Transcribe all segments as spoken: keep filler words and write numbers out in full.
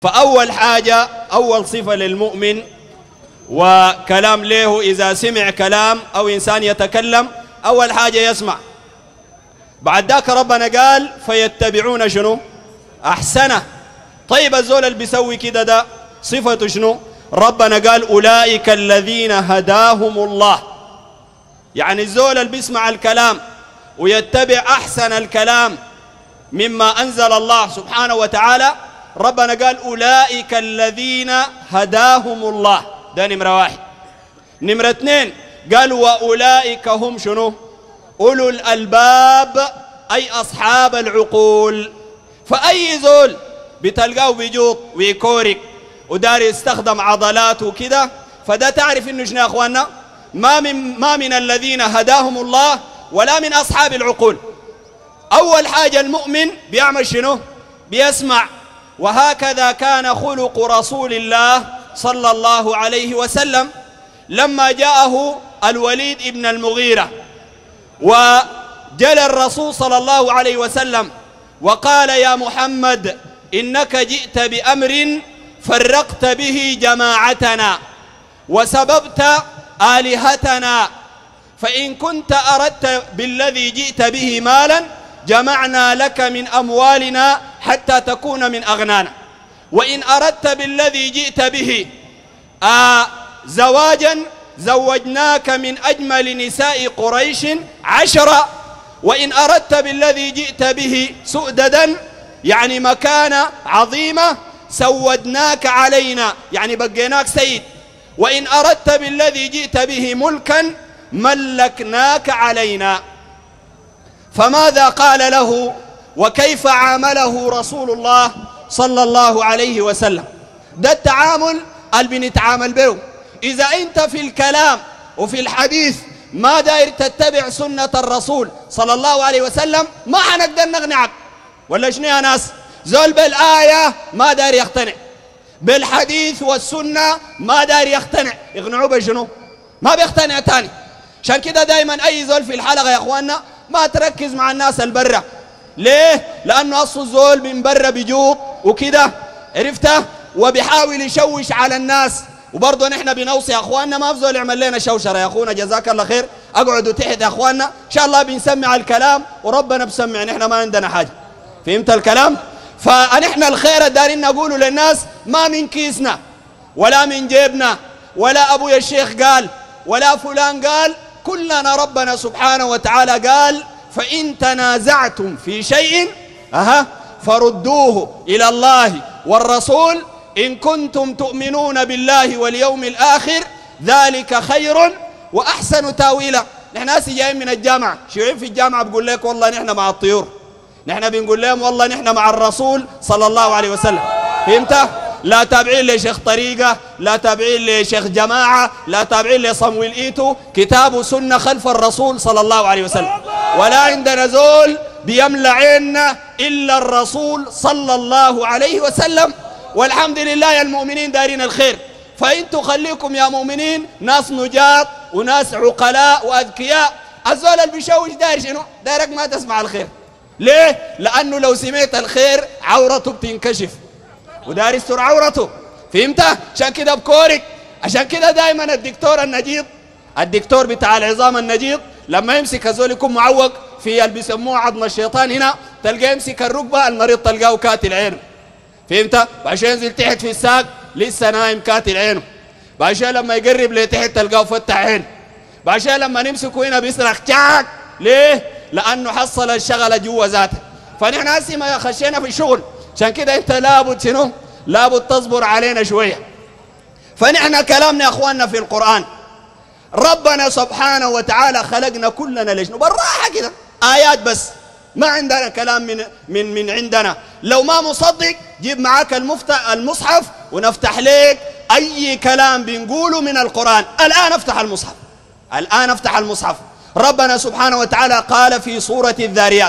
فأول حاجة، أول صفة للمؤمن وكلام له، إذا سمع كلام أو إنسان يتكلم أول حاجة يسمع. بعد ذاك ربنا قال فيتبعون شنو؟ أحسنه. طيب الزول اللي بيسوي كده ده صفته شنو؟ ربنا قال أولئك الذين هداهم الله. يعني الزول اللي بيسمع الكلام ويتبع أحسن الكلام مما أنزل الله سبحانه وتعالى، ربنا قال أولئك الذين هداهم الله. ده نمرة واحد. نمرة اثنين قال وأولئك هم شنو؟ أولو الألباب، أي أصحاب العقول. فأي زول بتلقاه بيجوط ويكورك ودار يستخدم عضلاته كده، فده تعرف إنه شنو يا أخواننا؟ ما من ما من الذين هداهم الله ولا من أصحاب العقول. أول حاجة المؤمن بيعمل شنو؟ بيسمع. وهكذا كان خلق رسول الله صلى الله عليه وسلم لما جاءه الوليد ابن المغيرة وجل الرسول صلى الله عليه وسلم وقال يا محمد إنك جئت بأمر فرقت به جماعتنا وسببت آلهتنا، فإن كنت أردت بالذي جئت به مالا جمعنا لك من أموالنا حتى تكون من أغنانا، وإن أردت بالذي جئت به آه زواجا زوجناك من أجمل نساء قريش عشرة، وإن أردت بالذي جئت به سؤددا يعني مكانة عظيمة سودناك علينا يعني بقيناك سيد، وإن أردت بالذي جئت به ملكا ملكناك علينا. فماذا قال له وكيف عامله رسول الله صلى الله عليه وسلم؟ ده التعامل اللي بنتعامل به. إذا أنت في الكلام وفي الحديث ما داير تتبع سنة الرسول صلى الله عليه وسلم ما حنقدر نقنعك. ولا شنو يا ناس؟ زول بالآية ما داير يقتنع، بالحديث والسنة ما داير يقتنع، يقنعوه بشنو؟ ما بيقتنع تاني. عشان كده دايما أي زول في الحلقة يا أخواننا ما تركز مع الناس البرة. ليه؟ لأنه أصل الزول من برة بيجوط وكده، عرفته؟ وبيحاول يشوش على الناس. وبرضه نحن بنوصي يا أخواننا ما في زول يعمل لنا شوشرة يا أخونا، جزاك الله خير، أقعدوا تحت يا أخواننا إن شاء الله بنسمع الكلام وربنا بسمع، نحن ما عندنا حاجة. فهمت الكلام؟ فنحن الخير الدارين نقوله للناس ما من كيسنا ولا من جيبنا ولا أبويا الشيخ قال ولا فلان قال، كلنا ربنا سبحانه وتعالى قال فإن تنازعتم في شيء أها فردوه إلى الله والرسول إن كنتم تؤمنون بالله واليوم الآخر ذلك خير وأحسن تاويلا. نحن ناس جايين من الجامعة، شيوعين في الجامعة بقول لك والله نحن مع الطيور، نحن بنقول لهم والله نحن مع الرسول صلى الله عليه وسلم. فهمت؟ لا تابعين لشيخ طريقة، لا تابعين لشيخ جماعة، لا تابعين لصمويل إيتو، كتاب وسنة خلف الرسول صلى الله عليه وسلم. ولا عندنا زول بيملى عيننا إلا الرسول صلى الله عليه وسلم. والحمد لله يا المؤمنين دارين الخير. فإنتوا خليكم يا مؤمنين ناس نجاط وناس عقلاء وأذكياء. الزول اللي بيشوش داير شنو؟ دايرك ما تسمع الخير. ليه؟ لأنه لو سمعت الخير عورته بتنكشف ودار يستر عورته. فهمت؟ عشان كده بكورك. عشان كده دائما الدكتور النجيض، الدكتور بتاع العظام النجيض لما يمسك الزول يكون معوق في اللي بيسموه عظم الشيطان هنا، تلقاه يمسك الركبة المريض تلقاه كاتل عينه. فهمت؟ بعد شوي ينزل تحت في الساق لسه نايم كاتل عينه. بعد شوي لما يقرب لتحت تلقاه فتح عينه. بعد شوي لما نمسكه هنا بيصرخ تشاك. ليه؟ لأنه حصل الشغلة جوا ذاته. فنحن هسه ما خشينا في الشغل، عشان كده أنت لابد شنو؟ لابد تصبر علينا شوية. فنحن كلامنا يا أخواننا في القرآن، ربنا سبحانه وتعالى خلقنا كلنا ليش؟ بالراحة كده آيات بس، ما عندنا كلام من من من عندنا. لو ما مصدق جيب معاك المفتح المصحف ونفتح لك أي كلام بنقوله من القرآن. الآن افتح المصحف، الآن افتح المصحف. ربنا سبحانه وتعالى قال في سورة الذاريات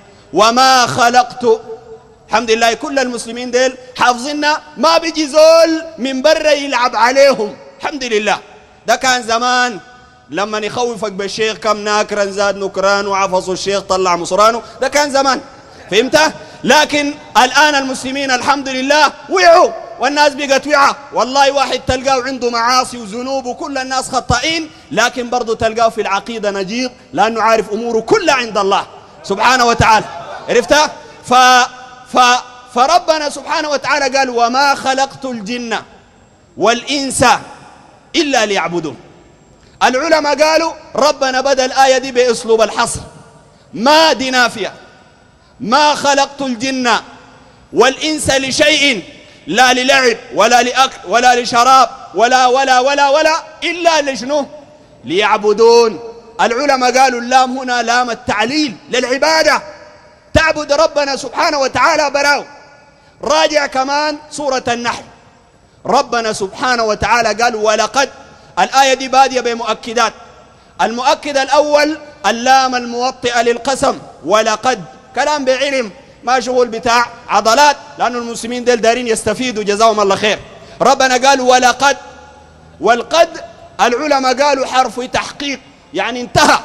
وما خلقت. الحمد لله كل المسلمين ديل حافظنا، ما بيجي زول من برا يلعب عليهم. الحمد لله. ده كان زمان لما يخوفك بالشيخ كم ناكرا زاد نكران وعفصوا الشيخ طلع مصرانه، ده كان زمان. فهمت؟ لكن الآن المسلمين الحمد لله وعوا، والناس بقت وعى. والله واحد تلقاه عنده معاصي وذنوب وكل الناس خطائين، لكن برضو تلقاه في العقيدة نجيض، لأنه عارف أموره كلها عند الله سبحانه وتعالى. عرفتها؟ ف... ف... فربنا سبحانه وتعالى قال وما خلقت الجن والإنس إلا ليعبدون. العلماء قالوا ربنا بدأ الآية دي بأسلوب الحصر، ما دي نافية، ما خلقت الجن والإنس لشيء، لا للعب ولا لأكل ولا لشراب ولا ولا ولا ولا إلا لشنو؟ ليعبدون. العلماء قالوا اللام هنا لام التعليل للعبادة، تعبد ربنا سبحانه وتعالى براو. راجع كمان سورة النحل، ربنا سبحانه وتعالى قال ولقد. الآية دي بادية بمؤكدات. المؤكد الأول اللام الموطئة للقسم، ولقد كلام بعلم، ما شغل بتاع عضلات، لأن المسلمين ديل دارين يستفيدوا جزاهم الله خير. ربنا قال ولقد، والقد العلماء قالوا حرف تحقيق يعني انتهى.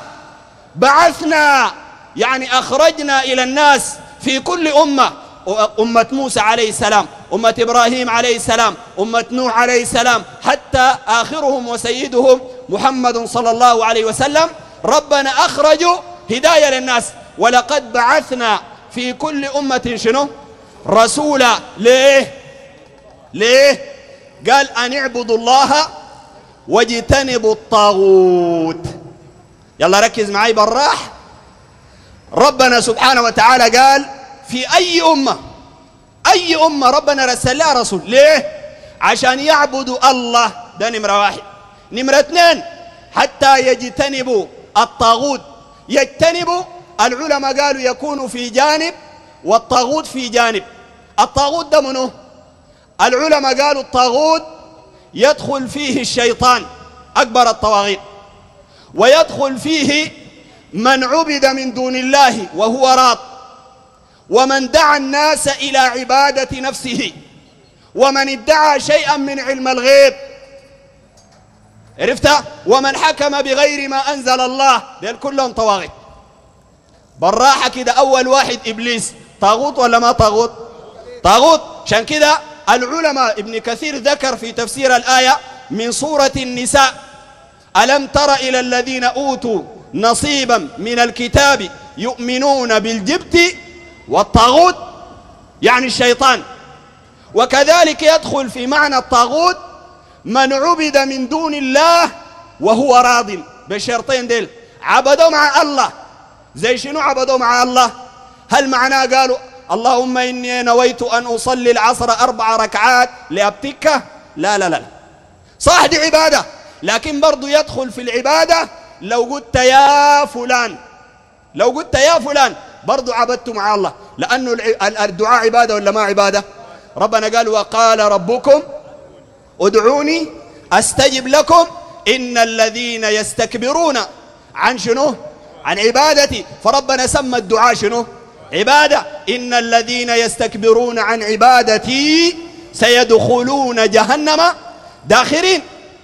بعثنا يعني أخرجنا إلى الناس في كل أمة، أمة موسى عليه السلام، أمة إبراهيم عليه السلام، أمة نوح عليه السلام، حتى آخرهم وسيدهم محمد صلى الله عليه وسلم. ربنا أخرجوا هداية للناس. ولقد بعثنا في كل أمة شنو؟ رسولا. ليه؟ ليه؟ قال أن اعبدوا الله واجتنبوا الطاغوت. يلا ركز معي بالراح. ربنا سبحانه وتعالى قال في أي أمة، أي أمة ربنا رسل لها رسول. ليه؟ عشان يعبدوا الله، ده نمرة واحد. نمرة اثنين حتى يجتنبوا الطاغوت. يجتنبوا العلماء قالوا يكون في جانب والطاغوت في جانب. الطاغوت ده منه؟ العلماء قالوا الطاغوت يدخل فيه الشيطان أكبر الطواغيت، ويدخل فيه من عبد من دون الله وهو راض، ومن دعا الناس إلى عبادة نفسه، ومن ادعى شيئا من علم الغيب. عرفت؟ ومن حكم بغير ما أنزل الله. دول كلهم طواغيت. بالراحة كده، أول واحد إبليس طاغوت ولا ما طاغوت؟ طاغوت. عشان كده العلماء ابن كثير ذكر في تفسير الآية من سورة النساء ألم تر إلى الذين أوتوا نصيبا من الكتاب يؤمنون بالجبت والطاغوت، يعني الشيطان. وكذلك يدخل في معنى الطاغوت من عبد من دون الله وهو راض بالشرطين ديل. عبدوا مع الله. زي شنو عبدوا مع الله؟ هل معناه قالوا اللهم إني نويت أن أصلي العصر أربع ركعات لأبتكه؟ لا لا لا، صح دي عبادة، لكن برضو يدخل في العبادة لو قلت يا فلان، لو قلت يا فلان برضو عبدت مع الله، لأنه الدعاء عبادة ولا ما عبادة؟ ربنا قال وقال ربكم ادعوني أستجب لكم إن الذين يستكبرون عن شنو؟ عن عبادتي. فربنا سمى الدعاء شنو؟ عبادة. إن الذين يستكبرون عن عبادتي سيدخلون جهنم داخرين.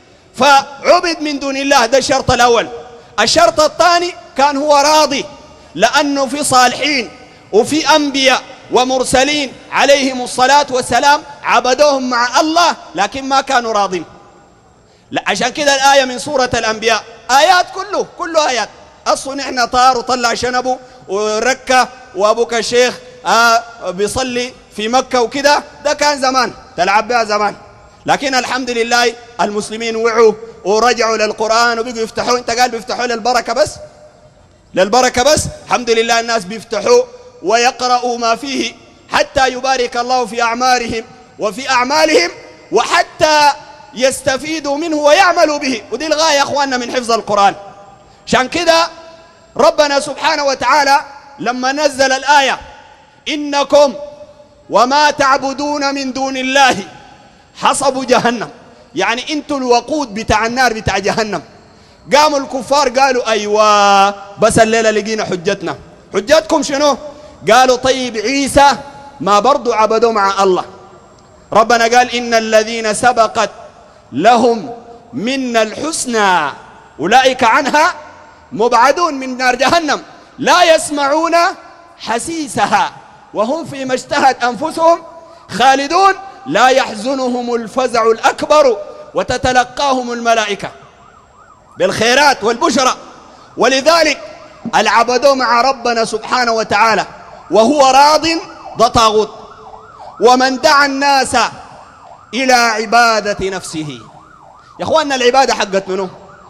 فعبد من دون الله، ده الشرط الأول. الشرط الثاني كان هو راضي، لأنه في صالحين وفي أنبياء ومرسلين عليهم الصلاة والسلام عبدوهم مع الله لكن ما كانوا راضين. لا، عشان كده الآية من سورة الأنبياء آيات كله كله آيات. أصلا نحن طار وطلع شنبه وركة وأبوك الشيخ آه بيصلي في مكة وكده، ده كان زمان تلعب بها زمان. لكن الحمد لله المسلمين وعوا ورجعوا للقرآن وبيقوا يفتحوا. انت قال بيفتحوا للبركة بس، للبركة بس. الحمد لله الناس بيفتحوا ويقرأوا ما فيه حتى يبارك الله في أعمارهم وفي أعمالهم، وحتى يستفيدوا منه ويعملوا به. ودي الغاية يا أخواننا من حفظ القرآن. عشان كده ربنا سبحانه وتعالى لما نزل الآية إنكم وما تعبدون من دون الله حصب جهنم، يعني انتوا الوقود بتاع النار بتاع جهنم. قاموا الكفار قالوا أيوة بس الليلة لقينا حجتنا. حجتكم شنو؟ قالوا طيب عيسى ما برضو عبدوا مع الله. ربنا قال إن الذين سبقت لهم منا الحسنى أولئك عنها مبعدون من نار جهنم لا يسمعون حسيسها وهم فيما اشتهت أنفسهم خالدون لا يحزنهم الفزع الأكبر وتتلقاهم الملائكة بالخيرات والبشرى. ولذلك العبدوا مع ربنا سبحانه وتعالى وهو راض ده طاغوت. ومن دعا الناس إلى عبادة نفسه، يا أخواننا العبادة حقت منه؟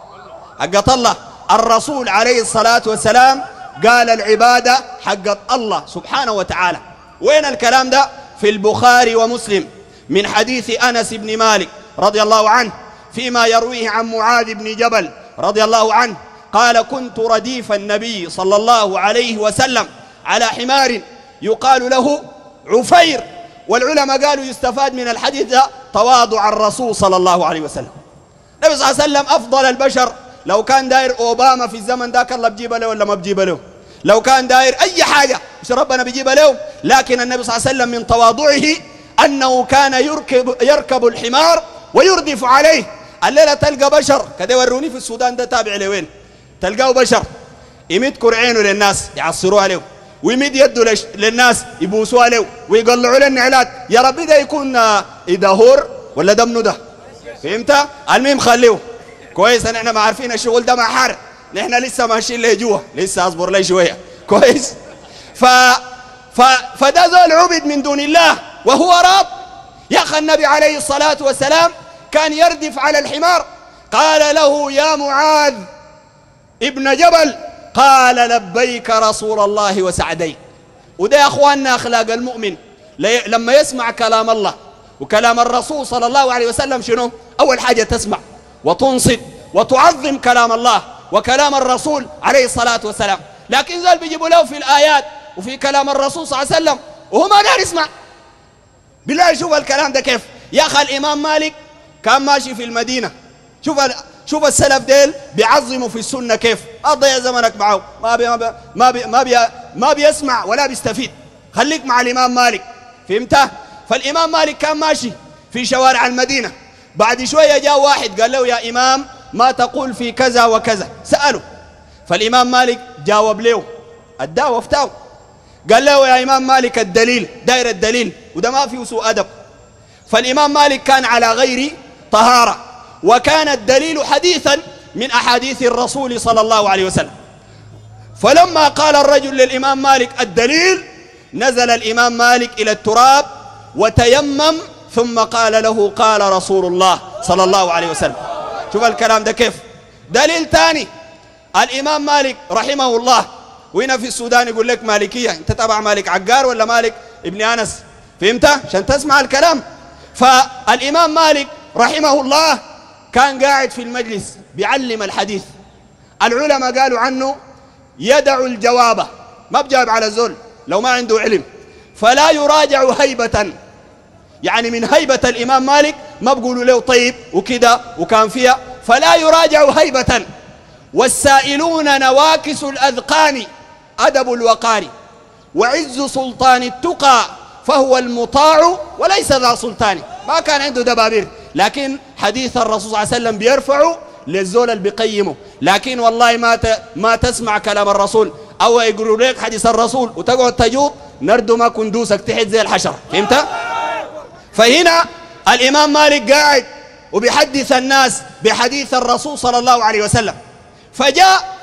حقت الله. الرسول عليه الصلاة والسلام قال العبادة حقت الله سبحانه وتعالى. وين الكلام ده؟ في البخاري ومسلم من حديث أنس بن مالك رضي الله عنه فيما يرويه عن معاذ بن جبل رضي الله عنه قال: كنت رديف النبي صلى الله عليه وسلم على حمار يقال له عفير. والعلماء قالوا يستفاد من الحديث ده تواضع الرسول صلى الله عليه وسلم. النبي صلى الله عليه وسلم أفضل البشر. لو كان داير أوباما في الزمن ذاك الله بجيبه له ولا ما بجيبه له؟ لو كان داير أي حاجة مش ربنا بيجيبها له. لكن النبي صلى الله عليه وسلم من تواضعه أنه كان يركب, يركب الحمار ويردف عليه. الليلة تلقى بشر كده، وروني في السودان ده تابع لوين، تلقاه بشر يمد كرعينه للناس يعصروها له، ويمد يده للناس يبوسوها له، ويقلعوا له النعلات. يا ربي ده يكون إدهور ولا دمنه ده؟ فهمت؟ المهم خليه كويس. نحن ما عارفين الشغل ده مع حار، نحن لسه ماشيين له جوا، لسه اصبر لي شويه كويس. ف ف فده ذو عبد من دون الله وهو راض. يا اخي النبي عليه الصلاه والسلام كان يردف على الحمار. قال له: يا معاذ ابن جبل. قال: لبيك رسول الله وسعديك. وده يا اخواننا اخلاق المؤمن لما يسمع كلام الله وكلام الرسول صلى الله عليه وسلم. شنو اول حاجه؟ تسمع وتنصت وتعظم كلام الله وكلام الرسول عليه الصلاة والسلام. لكن ذل بيجيبوا له في الآيات وفي كلام الرسول صلى الله عليه وسلم وهو ما دار يسمع. بالله شوف الكلام ده كيف. يا أخي الإمام مالك كان ماشي في المدينة، شوف شوف السلف ديل بيعظموا في السنة كيف. أضيع زمنك معه، ما بي ما بي ما بي ما, بي ما بيسمع ولا بيستفيد. خليك مع الإمام مالك، فهمته؟ فالإمام مالك كان ماشي في شوارع المدينة. بعد شوية جاء واحد قال له: يا إمام ما تقول في كذا وكذا؟ سأله. فالإمام مالك جاوب له، أداه وافتاه. قال له: يا إمام مالك الدليل، داير الدليل، وده ما فيه سوء أدب. فالإمام مالك كان على غير طهارة، وكان الدليل حديثا من أحاديث الرسول صلى الله عليه وسلم. فلما قال الرجل للإمام مالك الدليل، نزل الإمام مالك إلى التراب وتيمم، ثم قال له: قال رسول الله صلى الله عليه وسلم. شوف الكلام ده كيف. دليل ثاني، الإمام مالك رحمه الله، وهنا في السودان يقول لك مالكية، انت تبع مالك عقار ولا مالك ابن أنس؟ فهمت؟ عشان تسمع الكلام. فالإمام مالك رحمه الله كان قاعد في المجلس بيعلم الحديث. العلماء قالوا عنه: يدع الجواب، ما بجاوب على الزول لو ما عنده علم، فلا يراجع هيبة. يعني من هيبة الإمام مالك ما بقولوا له طيب وكده وكان فيها، فلا يراجع هيبة. والسائلون نواكس الأذقان أدب الوقار، وعز سلطان التقى فهو المطاع وليس ذا سلطان. ما كان عنده دبابير، لكن حديث الرسول صلى الله عليه وسلم بيرفعه للزول اللي بيقيمه. لكن والله ما ما تسمع كلام الرسول أو يقولوا لك حديث الرسول وتقعد تجوط نردو ما كندوسك تحت زي الحشرة. فهمت؟ فهنا الإمام مالك قاعد وبيحدث الناس بحديث الرسول صلى الله عليه وسلم. فجاء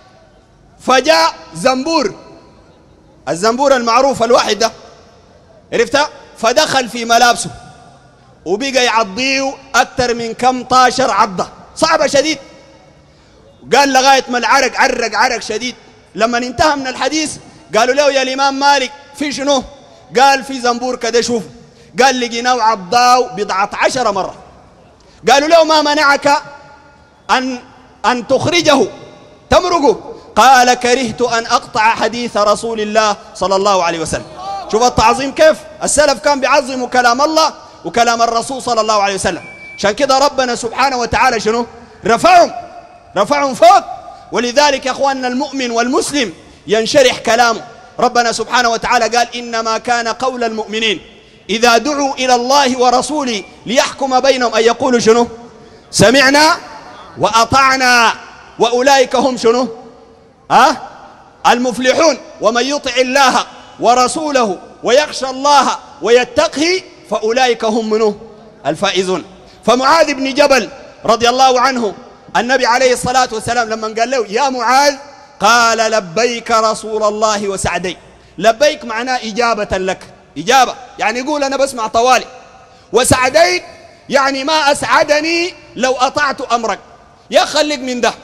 فجاء زنبور، الزنبور المعروف الواحد ده، عرفت؟ فدخل في ملابسه وبقى يعضيه أكثر من كم طاشر عضة صعبة شديد. قال لغاية ما العرق عرق عرق شديد. لما انتهى من الحديث قالوا له: يا الإمام مالك في شنو؟ قال: في زنبور كده شوف. قال: لقيناه عضاه بضعة عشر مرة. قالوا له: ما منعك أن أن تخرجه تمرقه؟ قال: كرهت أن أقطع حديث رسول الله صلى الله عليه وسلم. شوف التعظيم كيف. السلف كان بيعظموا كلام الله وكلام الرسول صلى الله عليه وسلم. عشان كده ربنا سبحانه وتعالى شنو؟ رفعهم رفعهم فوق. ولذلك يا أخواننا المؤمن والمسلم ينشرح كلامه. ربنا سبحانه وتعالى قال: إنما كان قول المؤمنين إذا دعوا إلى الله ورسوله ليحكم بينهم أن يقولوا شنو؟ سمعنا وأطعنا وأولئك هم شنو؟ أه؟ المفلحون. ومن يطع الله ورسوله ويخشى الله ويتقه فأولئك هم منه الفائزون. فمعاذ بن جبل رضي الله عنه النبي عليه الصلاة والسلام لما قال له يا معاذ قال لبيك رسول الله وسعدي. لبيك معناه إجابة لك، إجابة يعني يقول أنا بسمع طوالي. وسعديك يعني ما أسعدني لو أطعت أمرك. يا خليك من ده.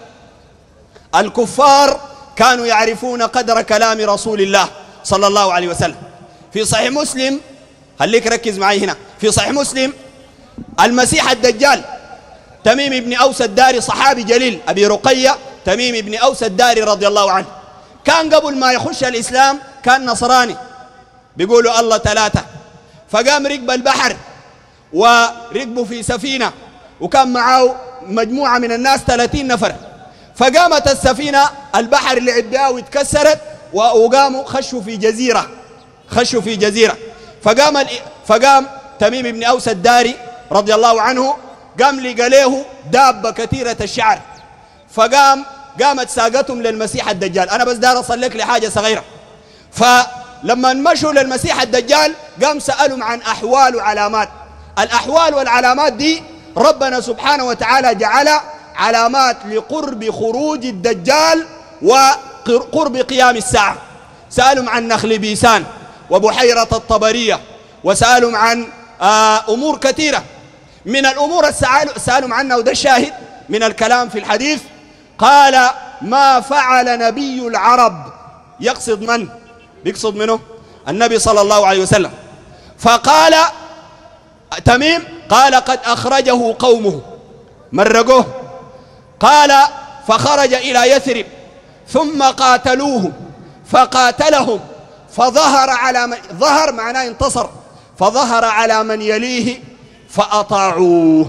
الكفار كانوا يعرفون قدر كلام رسول الله صلى الله عليه وسلم. في صحيح مسلم، خليك ركز معي هنا، في صحيح مسلم المسيح الدجال تميم بن أوس الداري صحابي جليل أبي رقية تميم بن أوس الداري رضي الله عنه، كان قبل ما يخش الإسلام كان نصراني بيقولوا الله ثلاثة. فقام ركب البحر وركبوا في سفينة وكان معه مجموعة من الناس ثلاثين نفر. فقامت السفينة البحر اللي عدها واتكسرت وقاموا خشوا في جزيرة خشوا في جزيرة فقام فقام تميم بن أوس الداري رضي الله عنه قام لقى له دابة كثيرة الشعر. فقام قامت ساقتهم للمسيح الدجال. أنا بس دار أصلك لحاجة صغيرة. فلما مشوا للمسيح الدجال قام سألهم عن أحوال وعلامات. الأحوال والعلامات دي ربنا سبحانه وتعالى جعل علامات لقرب خروج الدجال وقرب قيام الساعة. سألهم عن نخل بيسان وبحيرة الطبرية، وسألهم عن أمور كثيرة. من الأمور سألهم عنها وده الشاهد من الكلام في الحديث. قال ما فعل نبي العرب، يقصد من؟ بيقصد منه النبي صلى الله عليه وسلم. فقال تميم قال قد أخرجه قومه، مرقوه. قال فخرج إلى يثرب ثم قاتلوه فقاتلهم فظهر على من ظهر معناه انتصر، فظهر على من يليه فأطاعوه.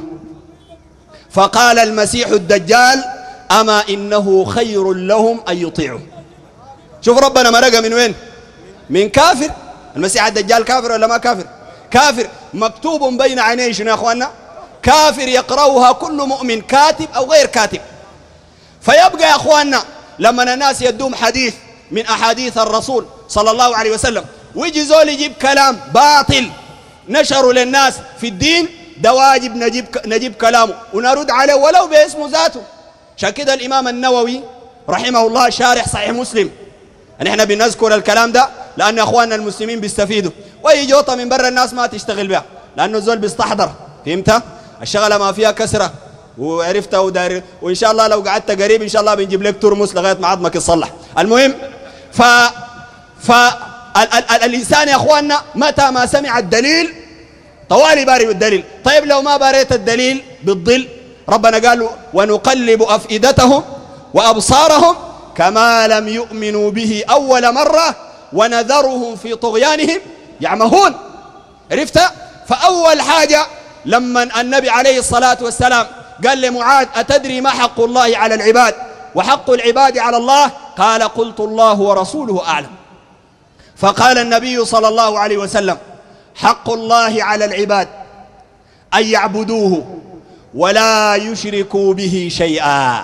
فقال المسيح الدجال أما إنه خير لهم أن يطيعوا. شوف ربنا مرقه من وين؟ من كافر. المسيح الدجال كافر ولا ما كافر؟ كافر. مكتوب بين عينيه شنو يا أخواننا؟ كافر يقرأها كل مؤمن كاتب أو غير كاتب. فيبقى يا أخواننا لما الناس يدوم حديث من أحاديث الرسول صلى الله عليه وسلم ويجي زول يجيب كلام باطل نشروا للناس في الدين، ده واجب نجيب, نجيب كلامه ونرد عليه ولو باسمه ذاته. عشان كده الإمام النووي رحمه الله شارح صحيح مسلم، نحن بنذكر الكلام ده لأن أخواننا المسلمين بيستفيدوا، وأي جوطة من برا الناس ما تشتغل بها لأنه الزول بيستحضر. فهمت؟ الشغلة ما فيها كسرة وعرفتها وداري، وإن شاء الله لو قعدت قريب إن شاء الله بنجيب لك ترمس لغاية ما عظمك يصلح. المهم ف فالإنسان يا أخواننا متى ما سمع الدليل طوالي باري بالدليل. طيب لو ما باريت الدليل بالظل، ربنا قال ونقلب أفئدتهم وأبصارهم كما لم يؤمنوا به أول مرة ونذرهم في طغيانهم يعمهون. عرفت؟ فأول حاجة لما النبي عليه الصلاة والسلام قال لمعاذ أتدري ما حق الله على العباد وحق العباد على الله؟ قال قلت الله ورسوله أعلم. فقال النبي صلى الله عليه وسلم حق الله على العباد أن يعبدوه ولا يشركوا به شيئا.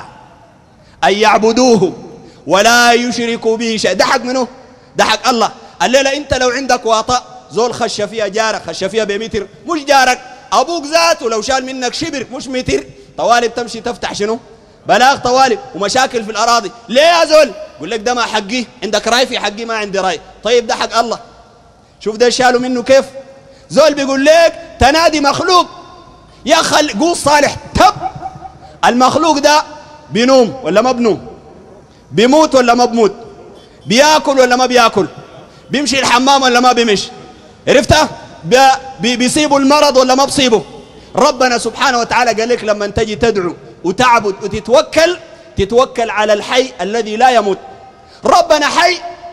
أن يعبدوه ولا يشركوا به شيئا. ده حق منه؟ ده حق الله. الليلة أنت لو عندك واطأ زول خش فيها جارك، خش فيها بمتر، مش جارك أبوك ذاته لو شال منك شبر مش متر طوالب تمشي تفتح شنو؟ بلاغ طوالب ومشاكل في الأراضي. ليه يا زول؟ يقول لك ده ما حقي، عندك رأي في حقي ما عندي رأي. طيب ده حق الله. شوف ده شالوا منه كيف؟ زول بيقول لك تنادي مخلوق يا خل قول صالح تب. المخلوق ده بينوم ولا ما بنوم؟ بيموت ولا ما بموت؟ بياكل ولا ما بياكل؟ بيمشي الحمام ولا ما بيمشي؟ عرفتها؟ بي بيصيبوا المرض ولا ما بيصيبوا؟ ربنا سبحانه وتعالى قال لك لما تجي تدعو وتعبد وتتوكل تتوكل على الحي الذي لا يموت. ربنا حي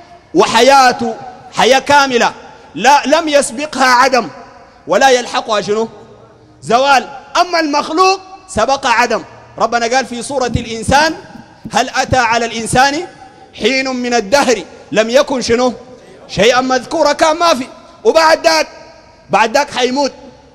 وحياته حياة كاملة لا لم يسبقها عدم ولا يلحقها شنو؟ زوال. أما المخلوق سبق عدم. ربنا قال في سورة الإنسان هل أتى على الإنسان حين من الدهر لم يكن شنو؟ شيئا مذكورا. كان ما في. وبعد ذاك بعد ذاك حيموت.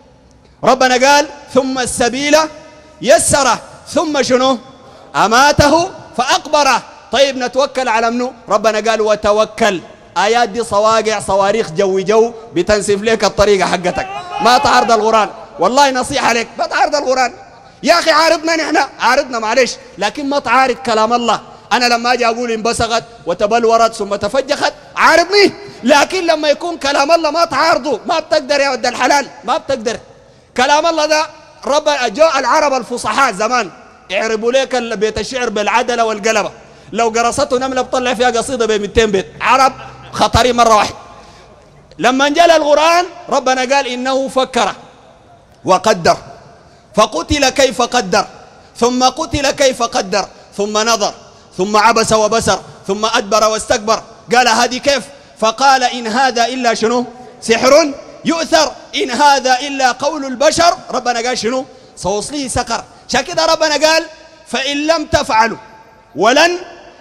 ربنا قال ثم السبيل يسره ثم شنو؟ أماته فأقبره. طيب نتوكل على منو؟ ربنا قال وتوكل آيات دي صواقع صواريخ جو جو بتنسف لك الطريقة حقتك. ما تعرض القرآن، والله نصيحة لك ما تعرض القرآن. يا أخي عارضنا نحن، عارضنا معلش، لكن ما تعارض كلام الله. أنا لما أجي أقول انبسغت وتبلورت ثم تفجخت عارضني، لكن لما يكون كلام الله ما تعارضه ما بتقدر يا ود الحلال، ما بتقدر. كلام الله ده رب جاء العرب الفصحاء زمان يعربوا لك بيت الشعر بالعدلة والقلبة، لو قرصته نملة بطلع فيها قصيدة ب مئتين بيت. عرب خطري مرة واحدة. لما انجل القرآن ربنا قال إنه فكر وقدر فقتل كيف قدر ثم قتل كيف قدر ثم نظر ثم عبس وبسر ثم أدبر واستكبر. قال هذه كيف؟ فقال إن هذا إلا شنو؟ سحر يؤثر، إن هذا إلا قول البشر. ربنا قال شنو؟ سوصله سقر. عشان كده ربنا قال فإن لم تفعلوا ولن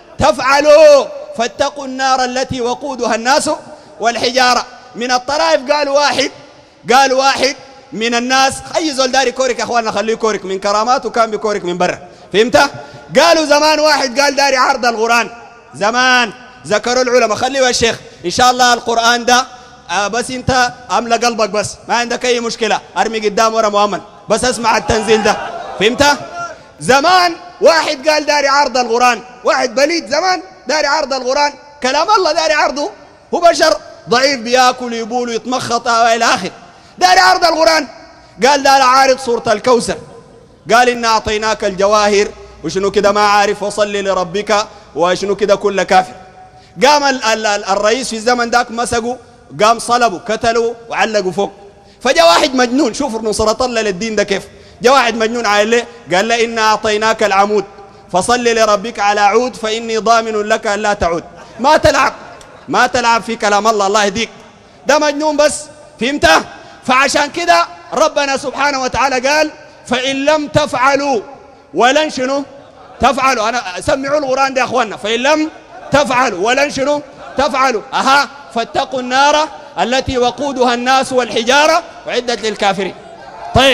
تفعلوا فاتقوا النار التي وقودها الناس والحجارة. من الطرائف قالوا واحد قالوا واحد من الناس، أي زول داري كورك يا أخواننا خليه كورك من كراماته، كان بكورك من برا، فهمت؟ قالوا زمان واحد قال داري عرض القرآن زمان، ذكروا العلماء خليه يا شيخ إن شاء الله القرآن ده آه بس أنت أملى قلبك، بس ما عندك أي مشكلة، أرمي قدام ورا مؤمن بس اسمع التنزيل ده، فهمت؟ زمان واحد قال داري عرض القرآن، واحد بليد زمان داري عرض القرآن، كلام الله داري عرضه، هو بشر ضعيف بياكل يبول ويتمخط إلى آخر، داري عرض القرآن. قال داري عارض سورة الكوثر، قال إنا أعطيناك الجواهر وشنو كده ما عارف وصلي لربك وشنو كده كل كافر. قام ال ال ال الرئيس في الزمن ذاك مسكوا، قام صلبوا كتلوا وعلقوا فوق. فجاء واحد مجنون، شوف نصرة الله للدين ده كيف، جاء واحد مجنون عليه قال له إنا أعطيناك العمود فصل لربك على عود فإني ضامن لك أن لا تعود. ما تلعب ما تلعب في كلام الله، الله يهديك، ده مجنون بس، فهمته؟ فعشان كده ربنا سبحانه وتعالى قال فإن لم تفعلوا ولن شنو تفعلوا. أنا سمعوا القرآن ده يا أخوانا، فإن لم تفعلوا ولن شنو تفعلوا أها فاتقوا النار التي وقودها الناس والحجارة وعدت للكافرين. طيب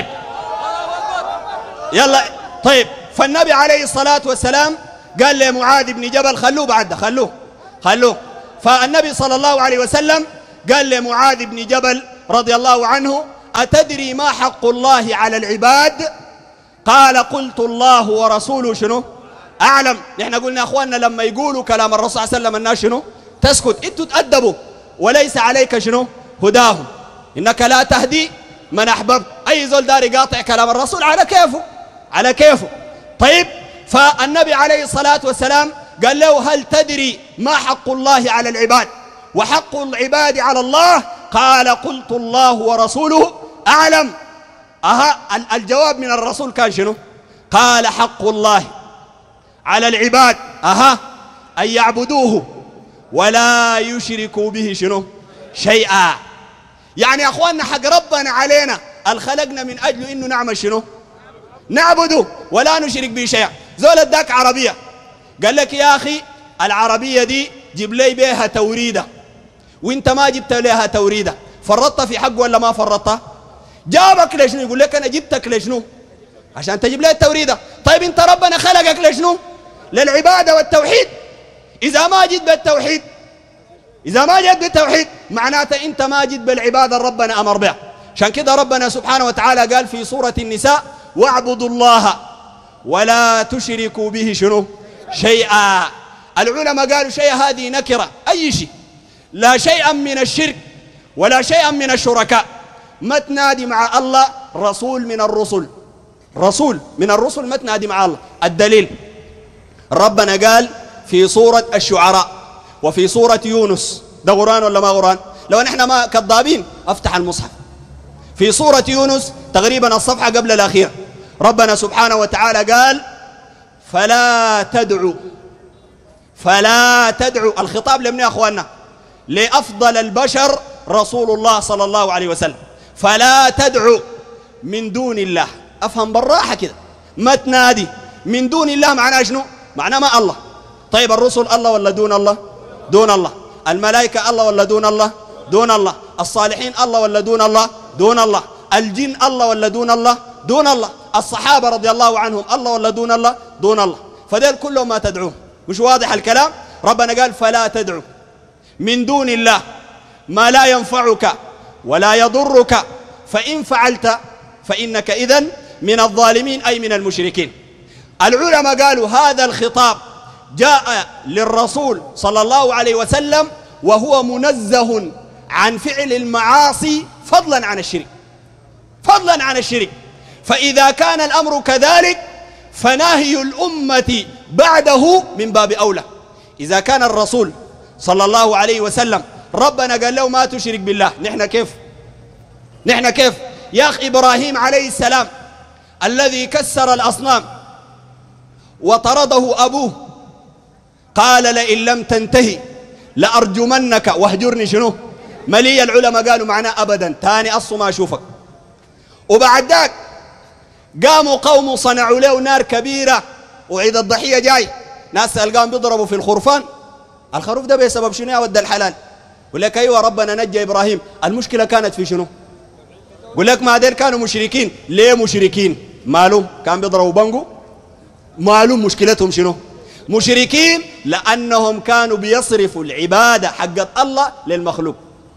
يلا طيب، فالنبي عليه الصلاة والسلام قال لمعاذ بن جبل خلوه بعد ده خلوه خلوه فالنبي صلى الله عليه وسلم قال لمعاذ بن جبل رضي الله عنه أتدري ما حق الله على العباد؟ قال قلت الله ورسوله شنو أعلم. نحن قلنا يا أخواننا لما يقولوا كلام الرسول صلى الله عليه وسلم الناس شنو تسكت، انتوا تأدبوا، وليس عليك شنو هداهم إنك لا تهدي من أحببت. أي زول داري قاطع كلام الرسول على كيفه على كيفه. طيب فالنبي عليه الصلاة والسلام قال له هل تدري ما حق الله على العباد وحق العباد على الله؟ قال قلت الله ورسوله أعلم. أها الجواب من الرسول كان شنو؟ قال حق الله على العباد أها أن يعبدوه ولا يشركوا به شنو شيئا. يعني يا أخواننا حق ربنا علينا الخلقنا من أجل إنه نعمل شنو نعبده ولا نشرك به شيئا. زول اداك عربية قال لك يا أخي العربية دي جيب لي بيها توريدة، وانت ما جبت لها توريدة، فرطت في حق ولا ما فرطت؟ جابك لشنو؟ يقول لك أنا جبتك لشنو؟ عشان تجيب لي التوريدة. طيب انت ربنا خلقك لشنو؟ للعبادة والتوحيد. إذا ما جيت بالتوحيد إذا ما جيت بالتوحيد معناته انت ما جيت بالعبادة ربنا أمر بها. عشان كده ربنا سبحانه وتعالى قال في سورة النساء واعبدوا الله ولا تشركوا به شنو شيئا. العلماء قالوا شيء هذه نكرة، أي شيء، لا شيئا من الشرك ولا شيئا من الشركاء. ما تنادي مع الله رسول من الرسل، رسول من الرسل ما تنادي مع الله. الدليل ربنا قال في سورة الشعراء وفي سورة يونس، ده قرآن ولا ما قرآن؟ لو نحن ما كذابين افتح المصحف. في سورة يونس تقريبا الصفحة قبل الأخير ربنا سبحانه وتعالى قال فلا تدعوا فلا تدعوا. الخطاب لمن يا أخواننا؟ لأفضل البشر رسول الله صلى الله عليه وسلم. فلا تدعوا من دون الله، أفهم بالراحة كده، ما تنادي من دون الله معناه شنو؟ معناه ما الله. طيب الرسل الله ولا دون الله؟ دون الله. الملائكة الله ولا دون الله؟ دون الله. الصالحين الله ولا دون الله؟ دون الله. الجن الله ولا دون الله؟ دون الله. الصحابة رضي الله عنهم الله ولا دون الله؟ دون الله. فديل كلهم ما تدعوه. مش واضح الكلام؟ ربنا قال فلا تدعوا من دون الله ما لا ينفعك ولا يضرك فإن فعلت فإنك إذن من الظالمين أي من المشركين. العلماء قالوا هذا الخطاب جاء للرسول صلى الله عليه وسلم وهو منزه عن فعل المعاصي فضلا عن الشرك، فضلا عن الشرك. فإذا كان الأمر كذلك فنهي الأمة بعده من باب أولى. إذا كان الرسول صلى الله عليه وسلم ربنا قال له ما تشرك بالله، نحن كيف نحن كيف يا أخي؟ إبراهيم عليه السلام الذي كسر الأصنام وطرده أبوه قال لئن لم تنتهي لأرجمنك واهجرني شنو مليا. العلماء قالوا معناه أبدا تاني أصو ما أشوفك. وبعد ذاك قاموا قوم صنعوا له نار كبيرة وعيد الضحية جاي، ناس القام بيضربوا في الخرفان. الخروف ده بسبب شنو يا ود الحلال؟ يقول لك أيوة ربنا نجى إبراهيم. المشكلة كانت في شنو؟ يقول لك ما دير كانوا مشركين. ليه مشركين؟ معلوم كان بيضربوا بانجو، معلوم مشكلتهم شنو؟ مشركين لأنهم كانوا بيصرفوا العبادة حقت الله للمخلوق.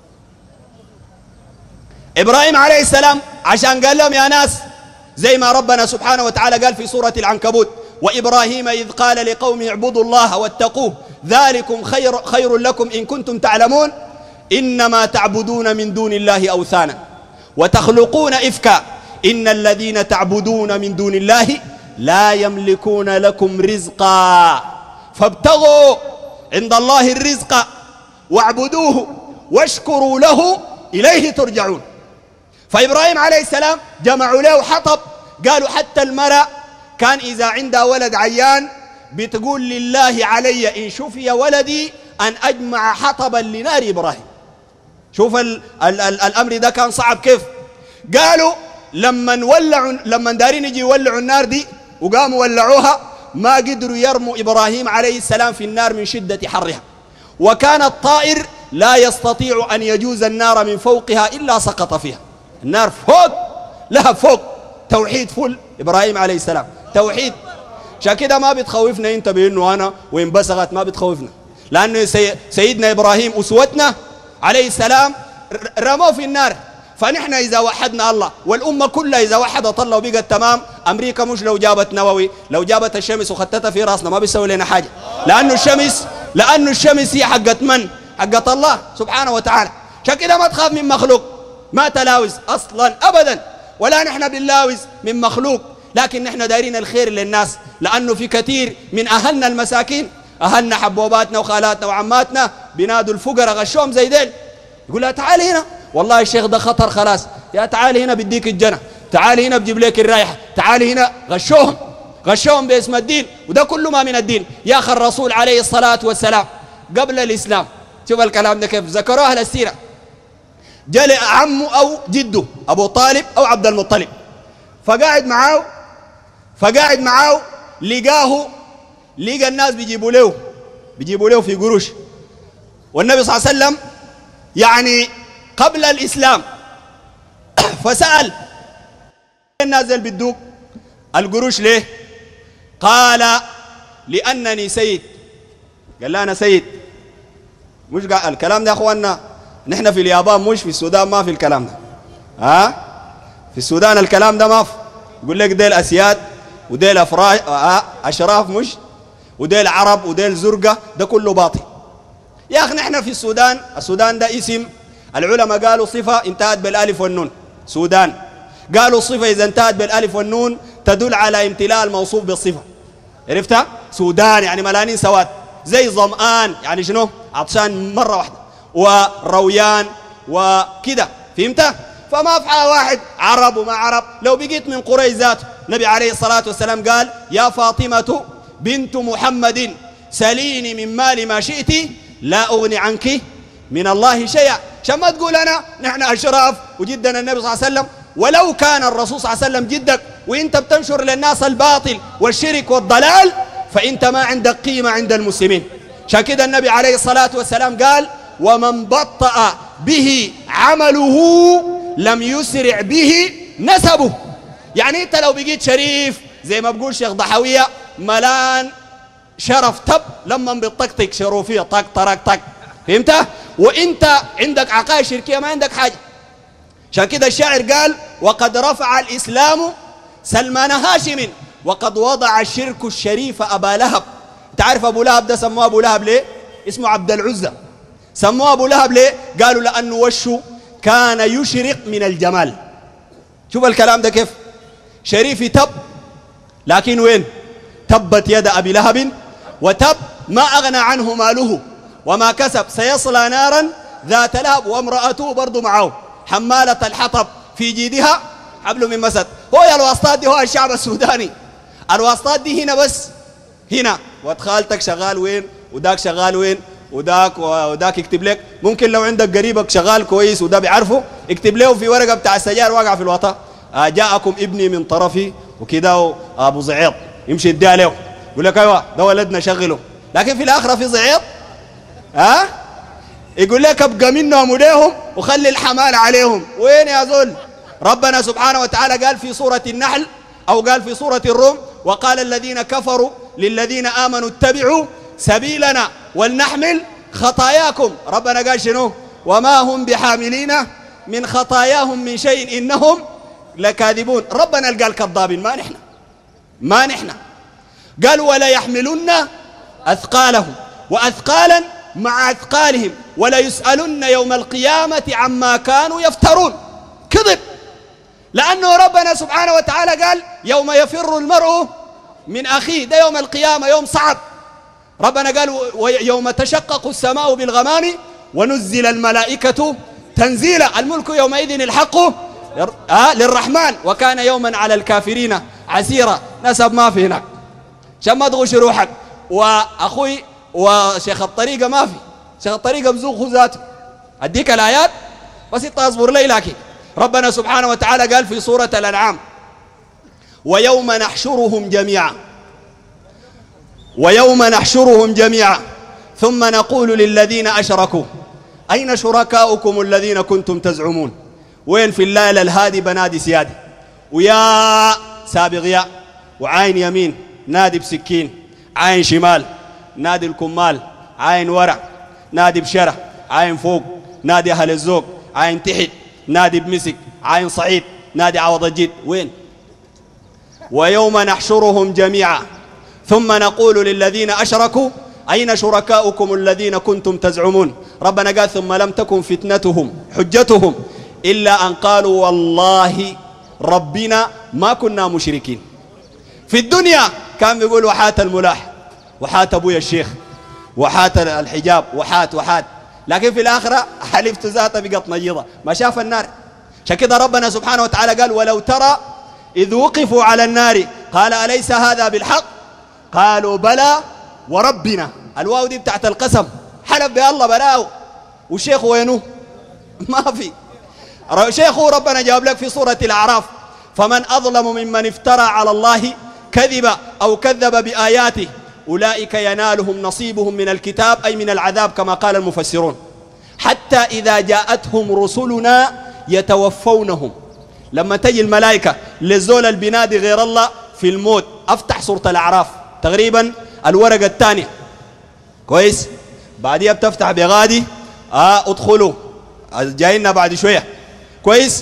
إبراهيم عليه السلام عشان قال لهم يا ناس زي ما ربنا سبحانه وتعالى قال في سورة العنكبوت وإبراهيم إذ قال لقومه اعبدوا الله واتقوه ذلكم خير, خير لكم إن كنتم تعلمون إنما تعبدون من دون الله أوثانا وتخلقون إفكا إن الذين تعبدون من دون الله لا يملكون لكم رزقا فابتغوا عند الله الرزق واعبدوه واشكروا له إليه ترجعون. فإبراهيم عليه السلام جمعوا له حطب، قالوا حتى المرأة كان إذا عندها ولد عيان بتقول لله علي إن شفي ولدي أن أجمع حطبا لنار إبراهيم. شوف ال ال ال الأمر ده كان صعب كيف. قالوا لما ولعوا لما دارين يجي يولعوا النار دي وقاموا ولعوها ما قدروا يرموا إبراهيم عليه السلام في النار من شدة حرها، وكان الطائر لا يستطيع أن يجوز النار من فوقها إلا سقط فيها. النار فوق لها فوق توحيد فل إبراهيم عليه السلام توحيد. عشان كده ما بتخوفنا انت بانه انا وان بسغت، ما بتخوفنا لانه سي سيدنا ابراهيم اسوتنا عليه السلام رموه في النار. فنحن اذا وحدنا الله والامه كلها اذا وحدت الله وبقت تمام، امريكا مش لو جابت نووي لو جابت الشمس وخدتها في راسنا ما بيسوي لنا حاجه، لانه الشمس لانه الشمس هي حقت من؟ حقت الله سبحانه وتعالى. عشان كده ما تخاف من مخلوق، ما تلاوز اصلا ابدا، ولا نحن بنلاوز من مخلوق، لكن نحن دايرين الخير للناس، لأنه في كثير من أهلنا المساكين أهلنا حبوباتنا وخالاتنا وعماتنا بنادوا الفقراء غشوهم زي ديل، يقول لها تعالي هنا والله الشيخ ده خطر خلاص، يا تعالي هنا بديك الجنة، تعالي هنا بجيب لك الرايحة، تعالي هنا. غشوهم غشوهم باسم الدين، وده كله ما من الدين. يا أخي الرسول عليه الصلاة والسلام قبل الإسلام، شوف الكلام ده كيف ذكروه أهل السيرة، جاء عمه أو جده أبو طالب أو عبد المطلب، فقاعد معاه فقاعد معاه لقاه لقى الناس بيجيبوا له بيجيبوا له في قروش، والنبي صلى الله عليه وسلم يعني قبل الإسلام فسأل الناس اللي بيدوك القروش ليه؟ قال لأنني سيد. قال لا أنا سيد. مش قال الكلام ده يا أخواننا، نحن في اليابان مش في السودان ما في الكلام ده. ها؟ في السودان الكلام ده ما في. يقول لك ديل أسياد وديل أفراج أشراف مش، وديل عرب وديل زرقة، ده كله باطل. يا أخي نحن في السودان، السودان ده اسم العلماء قالوا صفة انتهت بالألف والنون، سودان. قالوا صفة إذا انتهت بالألف والنون تدل على امتلاء الموصوف بالصفة. عرفتها؟ سودان يعني ملانين سواد، زي ظمآن يعني شنو؟ عطشان مرة واحدة، ورويان وكده، فهمتها؟ فما في واحد عرب وما عرب. لو بقيت من قريش ذاته، النبي عليه الصلاة والسلام قال يا فاطمة بنت محمد سليني من مال ما شئت لا أغني عنك من الله شيئا. عشان ما تقول أنا نحن أشراف وجدنا النبي صلى الله عليه وسلم، ولو كان الرسول صلى الله عليه وسلم جدك وإنت بتنشر للناس الباطل والشرك والضلال فإنت ما عندك قيمة عند المسلمين. عشان كده النبي عليه الصلاة والسلام قال ومن بطأ به عمله لم يسرع به نسبه. يعني انت لو بقيت شريف زي ما بقول شيخ ضحوية ملان شرف تب لما بتطقطق شروفية طق طرق طق، فهمت؟ وانت عندك عقائد شركيه ما عندك حاجه. عشان كده الشاعر قال وقد رفع الاسلام سلمان هاشم وقد وضع الشرك الشريف ابا لهب. انت عارف ابو لهب ده سموه ابو لهب ليه؟ اسمه عبد العزى. سموه ابو لهب ليه؟ قالوا لانه وشه كان يشرق من الجمال. شوف الكلام ده كيف شريف تب، لكن وين؟ تبت يد ابي لهب وتب ما اغنى عنه ماله وما كسب سيصلى نارا ذات لهب وامرأته برضو معه حمالة الحطب في جيدها حبل من مسد. هو يا الواسطات دي هو الشعب السوداني. الواسطات دي هنا بس هنا، وادخالتك شغال وين وداك شغال وين وداك وداك يكتب لك. ممكن لو عندك قريبك شغال كويس وده بيعرفه يكتب له في ورقة بتاع السجاير واقع في الوطا آه جاءكم ابني من طرفي وكده ابو زعيط يمشي يديها له يقول لك ايوه ده ولدنا شغله. لكن في الاخره في زعيط ها أه؟ يقول لك ابقى منهم وليهم وخلي الحمال عليهم. وين يا زول؟ ربنا سبحانه وتعالى قال في سورة النحل أو قال في سورة الروم وقال الذين كفروا للذين آمنوا اتبعوا سبيلنا ولنحمل خطاياكم. ربنا قال شنو؟ وما هم بحاملين من خطاياهم من شيء إنهم لكاذبون. ربنا قال كذابين ما نحن ما نحن. قال ولا يحملن أثقالهم وأثقالا مع أثقالهم ولا يسألن يوم القيامة عما كانوا يفترون. كذب، لأنه ربنا سبحانه وتعالى قال يوم يفر المرء من أخيه. ده يوم القيامة يوم صعب. ربنا قال يوم تشقق السماء بالغمام ونزل الملائكة تنزيلا الملك يومئذ الحق للرحمن وكان يوما على الكافرين عسيرا. نسب ما في هناك عشان ما تغش روحك. وأخوي وشيخ الطريقة ما في، شيخ الطريقة بزوق ذاته. أديك الآيات بس انت اصبر لي. لكن ربنا سبحانه وتعالى قال في سورة الأنعام ويوم نحشرهم جميعا ويوم نحشرهم جميعا ثم نقول للذين أشركوا أين شركاؤكم الذين كنتم تزعمون. وين؟ في الليل الهادي بنادي سيادي ويا سابق يا وعين يمين نادي بسكين، عين شمال نادي الكمال، عين ورع نادي بشرع، عين فوق نادي أهل الزوق، عين تحت نادي بمسك، عين صعيد نادي عوض الجد. وين؟ ويوم نحشرهم جميعا ثم نقول للذين أشركوا أين شركاؤكم الذين كنتم تزعمون. ربنا قال ثم لم تكن فتنتهم حجتهم إلا أن قالوا والله ربنا ما كنا مشركين. في الدنيا كان بيقول وحات الملاح وحات أبويا الشيخ وحات الحجاب وحات وحات، لكن في الآخرة حلفت ذاته بقط نجيضة ما شاف النار. عشان كده ربنا سبحانه وتعالى قال ولو ترى إذ وقفوا على النار قال أليس هذا بالحق قالوا بلى وربنا. الواو دي بتاعت القسم، حلف بالله بلاو. والشيخ وينه؟ ما في شيخه. ربنا جاب لك في سورة الأعراف فمن أظلم ممن افترى على الله كذبا أو كذب بآياته أولئك ينالهم نصيبهم من الكتاب أي من العذاب كما قال المفسرون حتى إذا جاءتهم رسلنا يتوفونهم. لما تجي الملائكة للزول البنادي غير الله في الموت أفتح سورة الأعراف تقريبا الورقة الثانية كويس، بعديها بتفتح بغادي آه ادخلوا جاينا بعد شوية كويس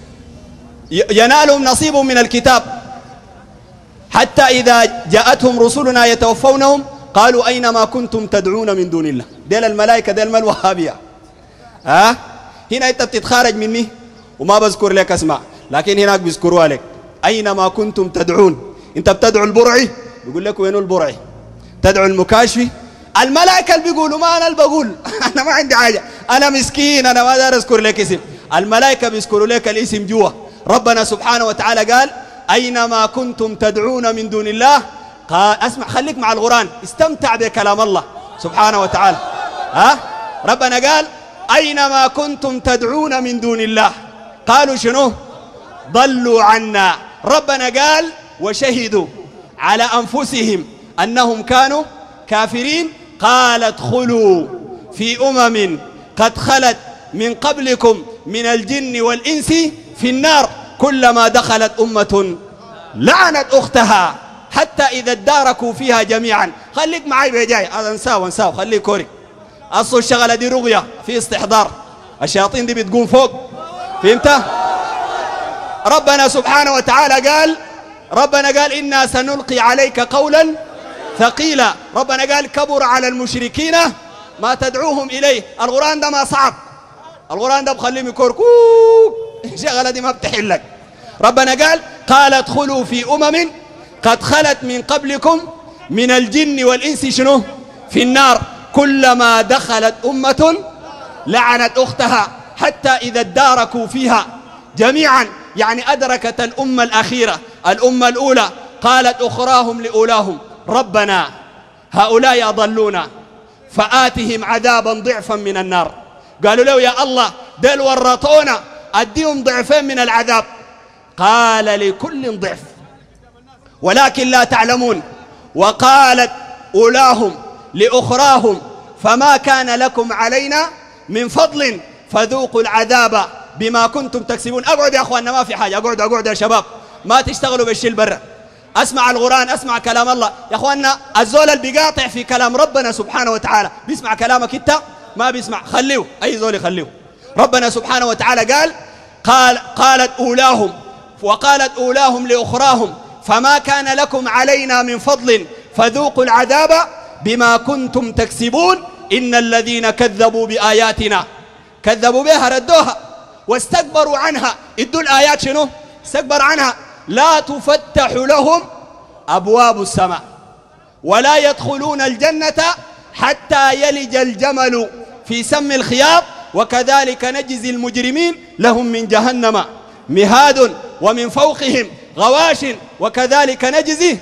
ينالهم نصيبهم من الكتاب حتى إذا جاءتهم رسلنا يتوفونهم قالوا أينما كنتم تدعون من دون الله. ديل الملائكة ديل ما الوهابية ها آه؟ هنا أنت بتتخارج مني وما بذكر لك اسمع، لكن هناك بيذكروا لك أينما كنتم تدعون. أنت بتدعو البرعي بيقول لك وينو البرعي؟ تدعو المكاشفي. الملائكة اللي بيقولوا ما أنا اللي بقول أنا ما عندي حاجة، أنا مسكين أنا ما دار أذكر لك اسم. الملائكة بيذكروا لك الاسم جوا. ربنا سبحانه وتعالى قال أينما كنتم تدعون من دون الله قال اسمع خليك مع القرآن استمتع بكلام الله سبحانه وتعالى ها. ربنا قال أينما كنتم تدعون من دون الله قالوا شنو؟ ضلوا عنا. ربنا قال وشهدوا على أنفسهم أنهم كانوا كافرين قال ادخلوا في أمم قد خلت من قبلكم من الجن والإنس في النار كلما دخلت أمة لعنت أختها حتى إذا اداركوا فيها جميعا. خليك معي بجاي هذا انساه وانساه خليه كوري أصل الشغلة دي رؤية في استحضار، الشياطين دي بتقوم فوق. فهمت؟ ربنا سبحانه وتعالى قال ربنا قال إنا سنلقي عليك قولا ثقيلا. ربنا قال كبر على المشركين ما تدعوهم إليه. القرآن ده ما صعب، القرآن ده بخليهم يكوركوك، الشغلة دي ما بتحلك. ربنا قال قال ادخلوا في أمم قد خلت من قبلكم من الجن والإنس شنو في النار كلما دخلت أمة لعنت أختها حتى إذا اداركوا فيها جميعا، يعني أدركت الأمة الأخيرة الأمة الأولى قالت أخراهم لأولاهم ربنا هؤلاء أضلونا فآتهم عذابا ضعفا من النار. قالوا له يا الله دل ورطونا أديهم ضعفين من العذاب. قال لكل ضعف ولكن لا تعلمون. وقالت أولاهم لأخراهم فما كان لكم علينا من فضل فذوقوا العذاب بما كنتم تكسبون. أقعد يا أخواننا ما في حاجة، أقعد أقعد يا شباب، ما تشتغلوا بالشيل برا، أسمع القرآن أسمع كلام الله. يا أخواننا الزول اللي بيقاطع في كلام ربنا سبحانه وتعالى بيسمع كلامك أنت ما بيسمع، خليه أي زول يخليه. ربنا سبحانه وتعالى قال قال قالت أولاهم وقالت أولاهم لأخراهم فما كان لكم علينا من فضل فذوقوا العذاب بما كنتم تكسبون إن الذين كذبوا بآياتنا كذبوا بها ردوها واستكبروا عنها. ادوا الآيات شنو استكبر عنها. لا تفتح لهم أبواب السماء ولا يدخلون الجنة حتى يلج الجمل في سم الخياط وكذلك نجزي المجرمين لهم من جهنم مهاد ومن فوقهم غواش وكذلك نجزي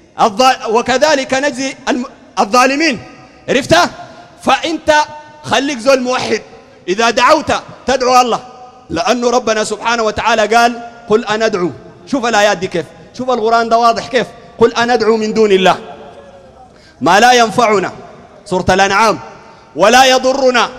وكذلك نجزي الظالمين. عرفت؟ فأنت خليك زول موحد، إذا دعوت تدعو الله، لأنه ربنا سبحانه وتعالى قال قل أندعو. شوف الآيات دي كيف، شوف القرآن ده واضح كيف. قل أندعو من دون الله ما لا ينفعنا سورة الأنعام ولا يضرنا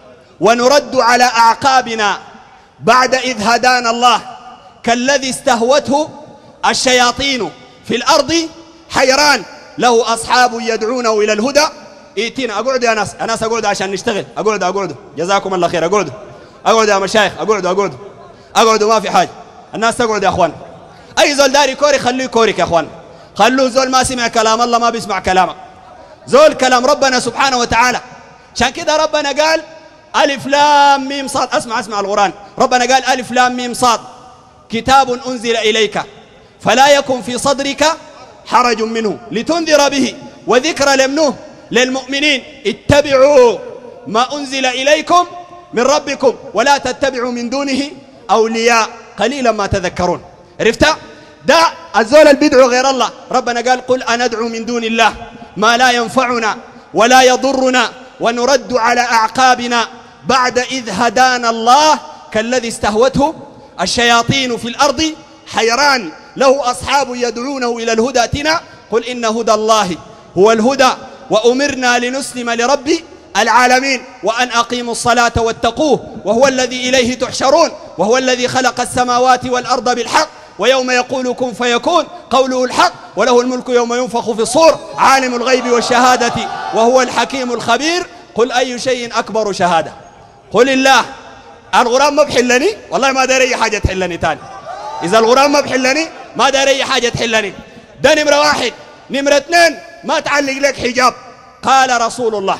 ونرد على أعقابنا بعد إذ هدانا الله كالذي استهوته الشياطين في الأرض حيران له أصحاب يدعونه إلى الهدى ائتنا. أقعد يا ناس، أناس أقعد عشان نشتغل، أقعد أقعد جزاكم الله خير، أقعد أقعد يا مشايخ، أقعد أقعد أقعد ما في حاجة، الناس تقعد يا أخوان. أي زول داري كوري خليه كوريك يا أخوان، خلوه زول ما سمع كلام الله ما بيسمع كلامك، زول كلام ربنا سبحانه وتعالى. عشان كده ربنا قال ألف لام ميم صاد. أسمع أسمع القرآن، ربنا قال ألف لام ميم صاد كتاب أنزل إليك فلا يكن في صدرك حرج منه لتنذر به وذكر لمنه للمؤمنين اتبعوا ما أنزل إليكم من ربكم ولا تتبعوا من دونه أولياء قليلا ما تذكرون. عرفت؟ ده الزول البدع غير الله. ربنا قال قل أندعو من دون الله ما لا ينفعنا ولا يضرنا ونرد على أعقابنا بعد إذ هدانا الله كالذي استهوته الشياطين في الأرض حيران له أصحاب يدعونه إلى الهدى ائتنا. قل إن هدى الله هو الهدى وأمرنا لنسلم لرب العالمين وأن أقيموا الصلاة واتقوه وهو الذي إليه تحشرون وهو الذي خلق السماوات والأرض بالحق ويوم يقول كن فيكون قوله الحق وله الملك يوم ينفخ في الصور عالم الغيب والشهادة وهو الحكيم الخبير. قل أي شيء أكبر شهادة قل الله. القرآن ما بحلني والله ما داري حاجة تحلني تاني. إذا القرآن ما بحلني ما داري حاجة تحلني. ده نمرة واحد. نمرة اثنين ما تعلق لك حجاب. قال رسول الله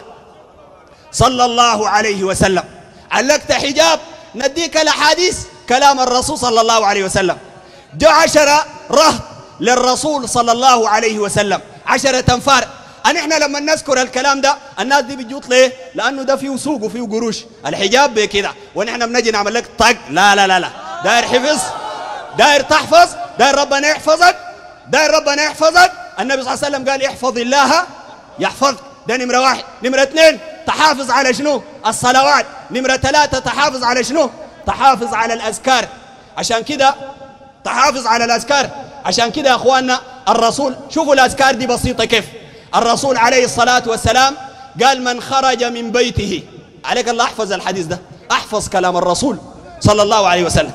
صلى الله عليه وسلم علقت حجاب نديك الأحاديث كلام الرسول صلى الله عليه وسلم. جاء عشرة رهط للرسول صلى الله عليه وسلم عشرة أنفار. أن إحنا لما نذكر الكلام ده الناس دي بتجوط ليه؟ لأنه ده فيه سوق وفيه قروش. الحجاب بكده ونحن بنجي نعمل لك طق. لا لا لا لا داير حفظ داير تحفظ داير ربنا يحفظك داير ربنا يحفظك. النبي صلى الله عليه وسلم قال احفظ الله يحفظك. ده نمرة واحد. نمرة اثنين تحافظ على شنو؟ الصلوات. نمرة ثلاثة تحافظ على شنو؟ تحافظ على الأذكار. عشان كده تحافظ على الأذكار. عشان كده يا أخواننا الرسول شوفوا الأذكار دي بسيطة كيف. الرسول عليه الصلاة والسلام قال من خرج من بيته. عليك الله احفظ الحديث ده، احفظ كلام الرسول صلى الله عليه وسلم.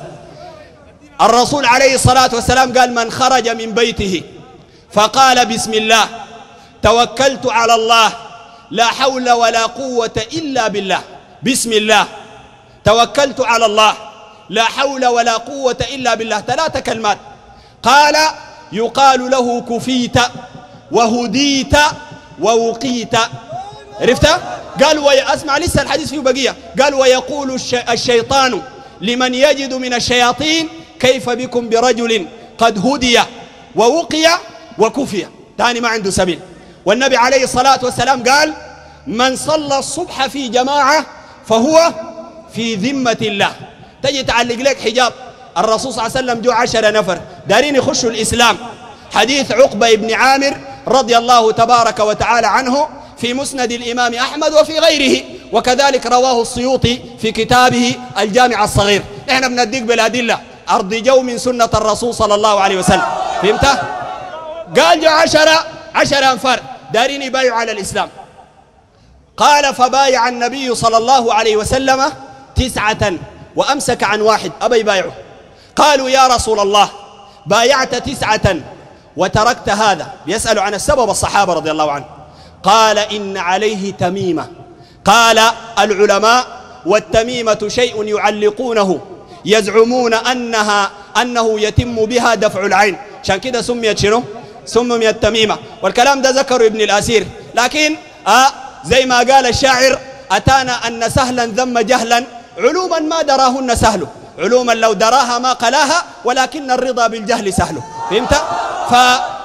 الرسول عليه الصلاة والسلام قال من خرج من بيته فقال بسم الله توكلت على الله لا حول ولا قوة إلا بالله، بسم الله، توكلت على الله، لا حول ولا قوة إلا بالله، ثلاث كلمات. قال يقال له كفيت وهديت ووقيت. عرفت؟ قال ويسمع لسه الحديث فيه بقية. قال ويقول الشيطان لمن يجد من الشياطين كيف بكم برجل قد هدي ووقي وكفي، ثاني ما عنده سبيل. والنبي عليه الصلاة والسلام قال من صلى الصبح في جماعة فهو في ذمة الله. تجي تعلق لك حجاب، الرسول صلى الله عليه وسلم جو عشر نفر دارين يخشوا الإسلام. حديث عقبة بن عامر رضي الله تبارك وتعالى عنه في مسند الإمام أحمد وفي غيره، وكذلك رواه السيوطي في كتابه الجامع الصغير. احنا بنديك بالأدلة، أرض جو من سنة الرسول صلى الله عليه وسلم. فهمت؟ قال جو عشرة عشر أنفار دارين يبايعوا على الإسلام. قال فبايع النبي صلى الله عليه وسلم تسعة وأمسك عن واحد أبا يبايعه. قالوا يا رسول الله بايعت تسعة وتركت هذا، يسأل عن السبب الصحابة رضي الله عنه. قال إن عليه تميمة. قال العلماء والتميمة شيء يعلقونه يزعمون أنها أنه يتم بها دفع العين، عشان كده سميت شنو؟ سميت تميمة. والكلام ده ذكره ابن الأثير، لكن آه زي ما قال الشاعر أتانا أن سهلا ذم جهلا علوما ما دراهن سهل، علوما لو دراها ما قلاها ولكن الرضا بالجهل سهل. فهمت؟ ف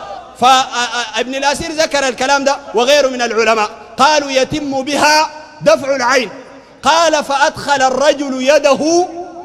فابن الأثير ذكر الكلام ده وغيره من العلماء، قالوا يتم بها دفع العين. قال فأدخل الرجل يده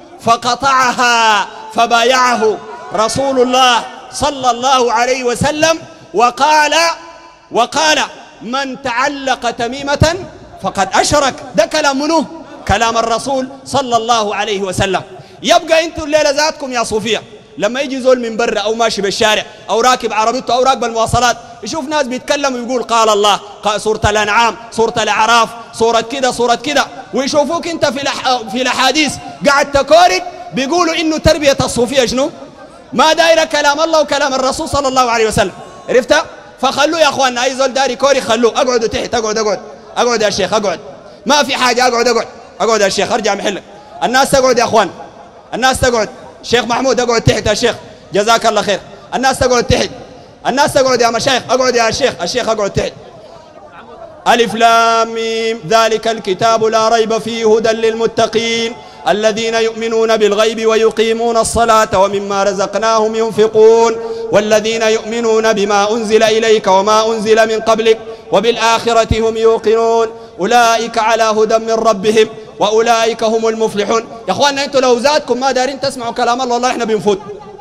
فقطعها فبايعه رسول الله صلى الله عليه وسلم وقال وقال من تعلق تميمة فقد أشرك. ده كلام منه؟ كلام الرسول صلى الله عليه وسلم. يبقى انتوا الليلة ذاتكم يا صوفية لما يجي زول من برا أو ماشي بالشارع أو راكب عربيته أو راكب المواصلات يشوف ناس بيتكلموا ويقول قال الله، سورة الأنعام، سورة الأعراف، سورة كده سورة كده، ويشوفوك انت في في الأحاديث قاعد تكورك، بيقولوا إنه تربية الصوفية شنو؟ ما دايرة كلام الله وكلام الرسول صلى الله عليه وسلم. عرفت؟ فخلوه يا أخواننا، أي زول داري كوري خلوه. أقعدوا تحت، أقعد أقعد أقعد يا شيخ، أقعد، ما في حاجة، أقعد أقعد أقعد يا شيخ، أرجع محلك. الناس تقعد يا أخوان، الناس تقعد. شيخ محمود أقعد تحت يا شيخ، جزاك الله خير. الناس تقعد تحت، الناس تقعد يا مشايخ، أقعد يا شيخ، الشيخ أقعد تحت. ألف لام ميم ذلك الكتاب لا ريب فيه هدى للمتقين الذين يؤمنون بالغيب ويقيمون الصلاة ومما رزقناهم ينفقون والذين يؤمنون بما أنزل إليك وما أنزل من قبلك وبالآخرة هم يوقنون أولئك على هدى من ربهم وأولئك هم المفلحون. يا أخواننا أنتوا لو ذاتكم ما دارين تسمعوا كلام الله والله إحنا بنفوت.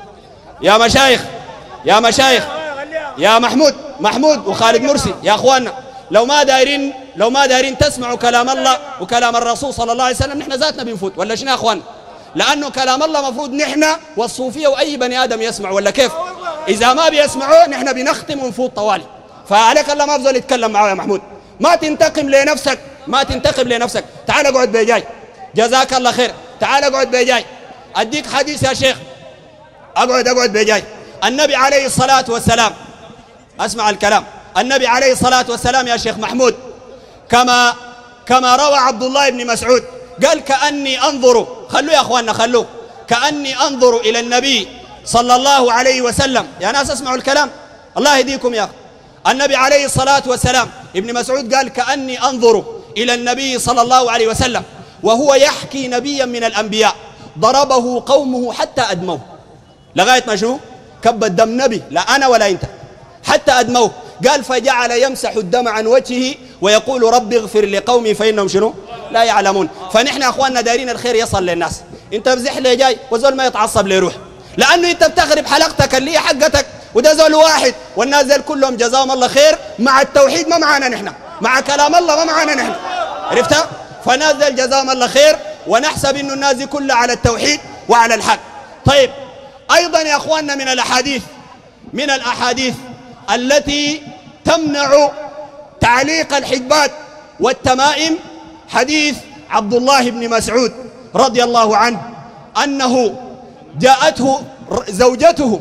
يا مشايخ يا مشايخ يا محمود محمود وخالد مرسي، يا أخواننا لو ما دايرين لو ما دايرين تسمعوا كلام الله وكلام الرسول صلى الله عليه وسلم نحن ذاتنا بنفوت ولا شنو يا أخوان؟ لأنه كلام الله مفروض نحن والصوفية وأي بني آدم يسمع ولا كيف؟ إذا ما بيسمعوه نحن بنختم ونفوت طوالي. فعليك الله ما أفضل يتكلم معه يا محمود، ما تنتقم لنفسك، ما تنتقم لنفسك. تعال اقعد بيجاي، جزاك الله خير. تعال اقعد بيجاي، أديك حديث يا شيخ. اقعد اقعد بيجاي. النبي عليه الصلاة والسلام، اسمع الكلام، النبي عليه الصلاة والسلام يا شيخ محمود كما كما روى عبد الله بن مسعود قال كأني أنظر، خلوه يا أخواننا خلوه، كأني أنظر إلى النبي صلى الله عليه وسلم. يا ناس اسمعوا الكلام الله يهديكم يا أخي. النبي عليه الصلاة والسلام ابن مسعود قال كأني أنظر إلى النبي صلى الله عليه وسلم وهو يحكي نبيا من الأنبياء ضربه قومه حتى أدموه، لغاية ما شنو؟ كب الدم نبي، لا أنا ولا أنت، حتى أدموه. قال فجعل يمسح الدم عن وجهه ويقول رب اغفر لقومي فإنهم شنو؟ لا يعلمون. فنحن أخواننا دايرين الخير يصل للناس. أنت بزح لي جاي وزول ما يتعصب لي يروح، لأنه أنت بتخرب حلقتك اللي هي حقتك، وده زول واحد والناس زي كلهم جزاهم الله خير. مع التوحيد ما معانا نحن، مع كلام الله ما معانا نحن، عرفتها؟ فناس زي جزاهم الله خير ونحسب إنه الناس دي كلها على التوحيد وعلى الحق. طيب أيضا يا أخواننا من الأحاديث من الأحاديث التي تمنع تعليق الحجبات والتمائم حديث عبد الله بن مسعود رضي الله عنه أنه جاءته زوجته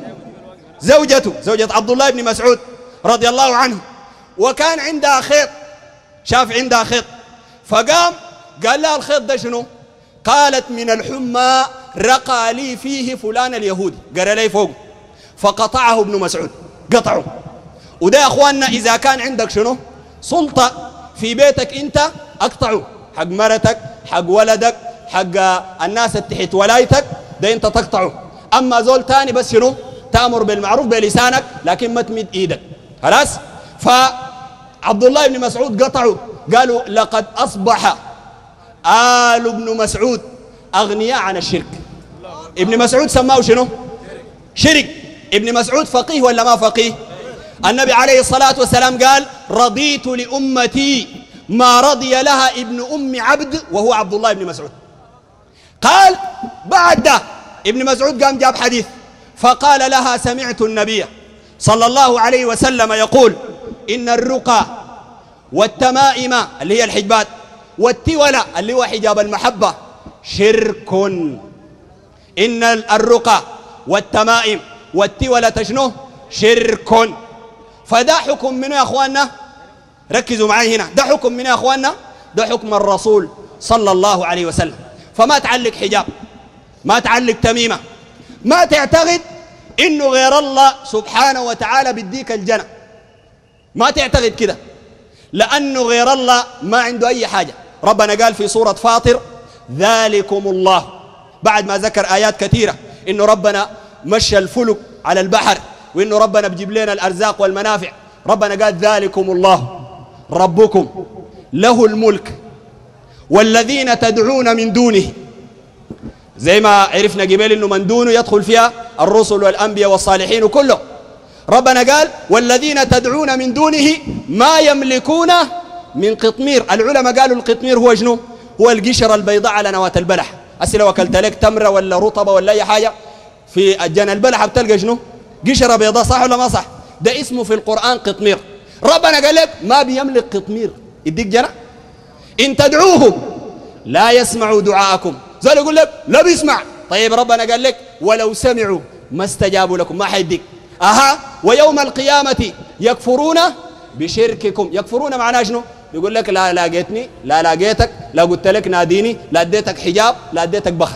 زوجته زوجة عبد الله بن مسعود رضي الله عنه، وكان عندها خيط شاف عندها خيط، فقام قال لها الخيط ده شنو؟ قالت من الحمى رقى لي فيه فلان اليهودي، قرأ لي فوق، فقطعه ابن مسعود، قطعه. وده يا أخواننا إذا كان عندك شنو؟ سلطة في بيتك أنت أقطعه، حق مرتك، حق ولدك، حق الناس تحت ولايتك، ده أنت تقطعه. أما زول تاني بس شنو؟ تأمر بالمعروف بلسانك لكن ما تمد إيدك، خلاص؟ فعبد الله بن مسعود قطعه، قالوا لقد أصبح آل ابن مسعود أغنياء عن الشرك. ابن مسعود سماه شنو؟ شرك. ابن مسعود فقيه ولا ما فقيه؟ النبي عليه الصلاة والسلام قال رضيت لأمتي ما رضي لها ابن أم عبد وهو عبد الله بن مسعود. قال بعد ده ابن مسعود قام جاب حديث فقال لها سمعت النبي صلى الله عليه وسلم يقول إن الرقى والتمائم اللي هي الحجبات والتولى اللي هو حجاب المحبة شرك. إن الرقى والتمائم والتولى تشنو؟ شرك. فده حكم منه يا أخواننا، ركزوا معي هنا، ده حكم منه يا أخواننا، ده حكم الرسول صلى الله عليه وسلم. فما تعلق حجاب، ما تعلق تميمة، ما تعتقد إنه غير الله سبحانه وتعالى بديك الجنة، ما تعتقد كده، لأنه غير الله ما عنده أي حاجة. ربنا قال في سورة فاطر ذلكم الله، بعد ما ذكر آيات كثيرة إنه ربنا مشى الفلك على البحر وإنه ربنا بجيب لنا الأرزاق والمنافع، ربنا قال ذلكم الله ربكم له الملك والذين تدعون من دونه، زي ما عرفنا قبل إنه من دونه يدخل فيها الرسل والأنبياء والصالحين وكله. ربنا قال والذين تدعون من دونه ما يملكون من قطمير. العلماء قالوا القطمير هو شنو؟ هو القشرة البيضاء على نواة البلح. أسي لو أكلت لك تمرة ولا رطبة ولا أي حاجة في الجنة البلح بتلقى شنو؟ قشرة بيضاء، صح ولا ما صح؟ ده اسمه في القرآن قطمير. ربنا قال لك ما بيملك قطمير يديك جنة. إن تدعوهم لا يسمعوا دعاءكم، زول يقول لك لا بيسمع، طيب ربنا قال لك ولو سمعوا ما استجابوا لكم، ما حيديك. أها ويوم القيامة يكفرون بشرككم. يكفرون معناه شنو؟ يقول لك لا لاقيتني، لا لاقيتك، لا قلت لك ناديني، لا اديتك حجاب، لا اديتك بخر،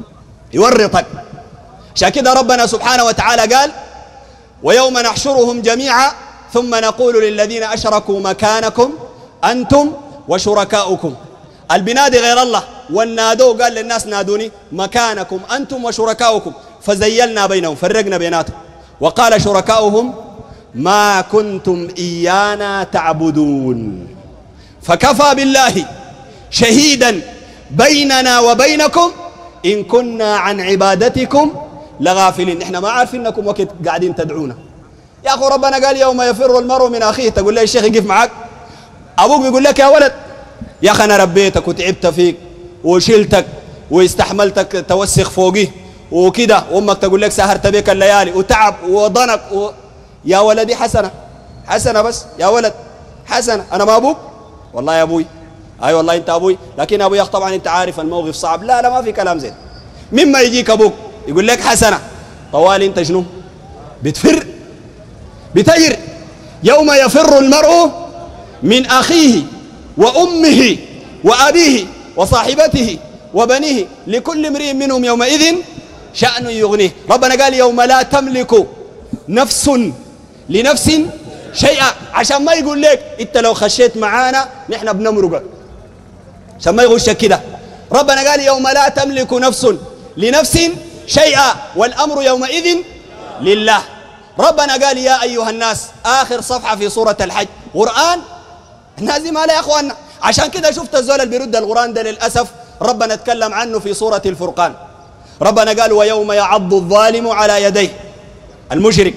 يورطك. عشان كده ربنا سبحانه وتعالى قال ويوم نحشرهم جميعا ثم نقول للذين أشركوا مكانكم أنتم وشركاؤكم. البنادي غير الله والنادو قال للناس نادوني مكانكم أنتم وشركاؤكم، فزيلنا بينهم، فرقنا بيناتهم. وقال شركاؤهم ما كنتم إيانا تعبدون فكفى بالله شهيدا بيننا وبينكم إن كنا عن عبادتكم لغافلين. إحنا ما عارفين إنكم وقت قاعدين تدعونا. يا أخو ربنا قال يوم يفر المرء من أخيه، تقول لي الشيخ يقف معك، أبوك بيقول لك يا ولد يا أخي أنا ربيتك وتعبت فيك وشلتك واستحملتك توسخ فوقي وكده، وأمك تقول لك سهرت بك الليالي وتعب وضنك و... يا ولدي حسنة حسنة بس يا ولد حسنة، أنا ما أبوك؟ والله يا أبوي. أي والله أنت أبوي، لكن أبوي طبعا أنت عارف الموقف صعب. لا لا ما في كلام زين. مما يجيك أبوك يقول لك حسنة طوالي أنت شنو؟ بتفر بتجر. يوم يفر المرء من أخيه وأمه وأبيه وصاحبته وبنيه لكل امرئ منهم يومئذ شأن يغنيه. ربنا قال يوم لا تملك نفس لنفس شيئا، عشان ما يقول لك انت لو خشيت معانا نحن بنمرقك، عشان ما يغشك كده. ربنا قال يوم لا تملك نفس لنفس شيئا والأمر يومئذ لله. ربنا قال يا أيها الناس، آخر صفحة في سورة الحج، قرآن نازم عليه يا أخواننا. عشان كده شفت الزول اللي بيرد القرآن ده للأسف ربنا اتكلم عنه في سورة الفرقان. ربنا قال ويوم يعض الظالم على يديه، المشرك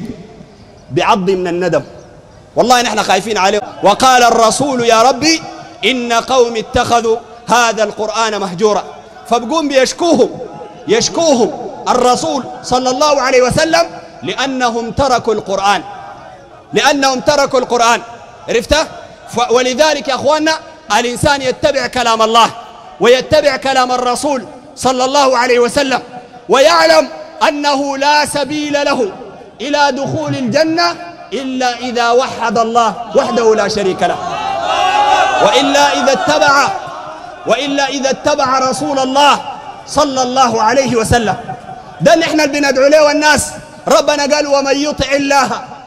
بعض من الندم، والله نحن خايفين عليه. وقال الرسول يا ربي إن قوم اتخذوا هذا القرآن مهجورا، فبقوم بيشكوهم يشكوهم الرسول صلى الله عليه وسلم لأنهم تركوا القرآن، لأنهم تركوا القرآن. عرفته؟ ولذلك يا أخواننا الإنسان يتبع كلام الله ويتبع كلام الرسول صلى الله عليه وسلم ويعلم أنه لا سبيل له إلى دخول الجنة إلا إذا وحد الله وحده لا شريك له. وإلا إذا اتبع وإلا إذا اتبع رسول الله صلى الله عليه وسلم. ده اللي احنا اللي بندعو له والناس. ربنا قال ومن يطع الله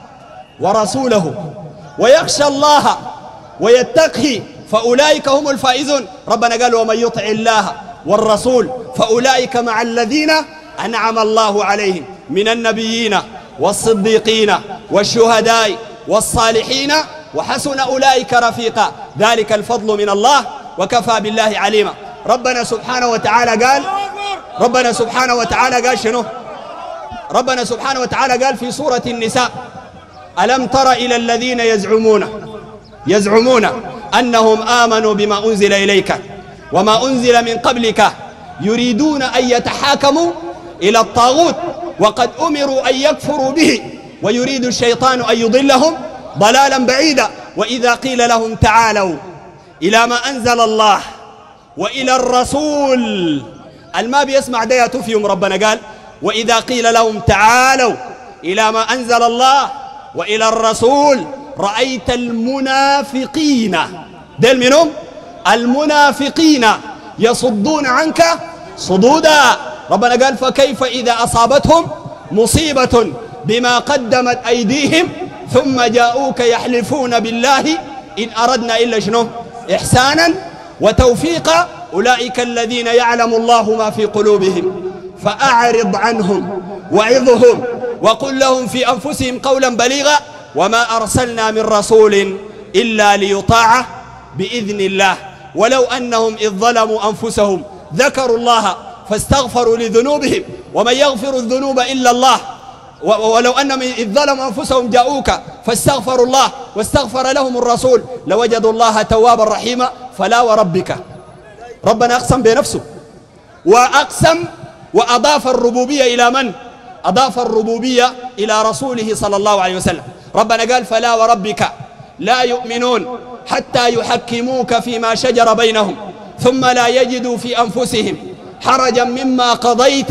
ورسوله ويخشى الله ويتقه فأولئك هم الفائزون. ربنا قال ومن يطع الله والرسول فأولئك مع الذين أنعم الله عليهم من النبيين والصديقين والشهداء والصالحين وحسن أولئك رفيقا ذلك الفضل من الله وكفى بالله عليما. ربنا سبحانه وتعالى قال ربنا سبحانه وتعالى قال شنو؟ ربنا سبحانه وتعالى قال في سورة النساء ألم تر إلى الذين يزعمون يزعمون أنهم آمنوا بما أنزل إليك وما أنزل من قبلك يريدون أن يتحاكموا إلى الطاغوت وقد أمروا أن يكفروا به ويريد الشيطان أن يضلهم ضلالا بعيدا. وإذا قيل لهم تعالوا إلى ما أنزل الله وإلى الرسول الما بيسمع ده يتوفيهم. ربنا قال وإذا قيل لهم تعالوا إلى ما أنزل الله وإلى الرسول رأيت المنافقين دل منهم المنافقين يصدون عنك صدودا. ربنا قال فكيف إذا أصابتهم مصيبة بما قدمت أيديهم ثم جاءوك يحلفون بالله إن أردنا إلا شنو إحسانا وتوفيقا أولئك الذين يعلم الله ما في قلوبهم فأعرض عنهم وعظهم وقل لهم في أنفسهم قولا بليغا وما أرسلنا من رسول إلا ليطاع بإذن الله ولو أنهم إذ ظلموا أنفسهم ذكروا الله فاستغفروا لذنوبهم ومن يغفر الذنوب إلا الله ولو أنهم إذ ظلموا أنفسهم جاءوك فاستغفروا الله واستغفر لهم الرسول لوجدوا الله توابا رحيما. فلا وربك ربنا أقسم بنفسه وأقسم وأضاف الربوبية إلى من؟ أضاف الربوبية إلى رسوله صلى الله عليه وسلم. ربنا قال فلا وربك لا يؤمنون حتى يحكموك فيما شجر بينهم ثم لا يجدوا في أنفسهم حرجا مما قضيت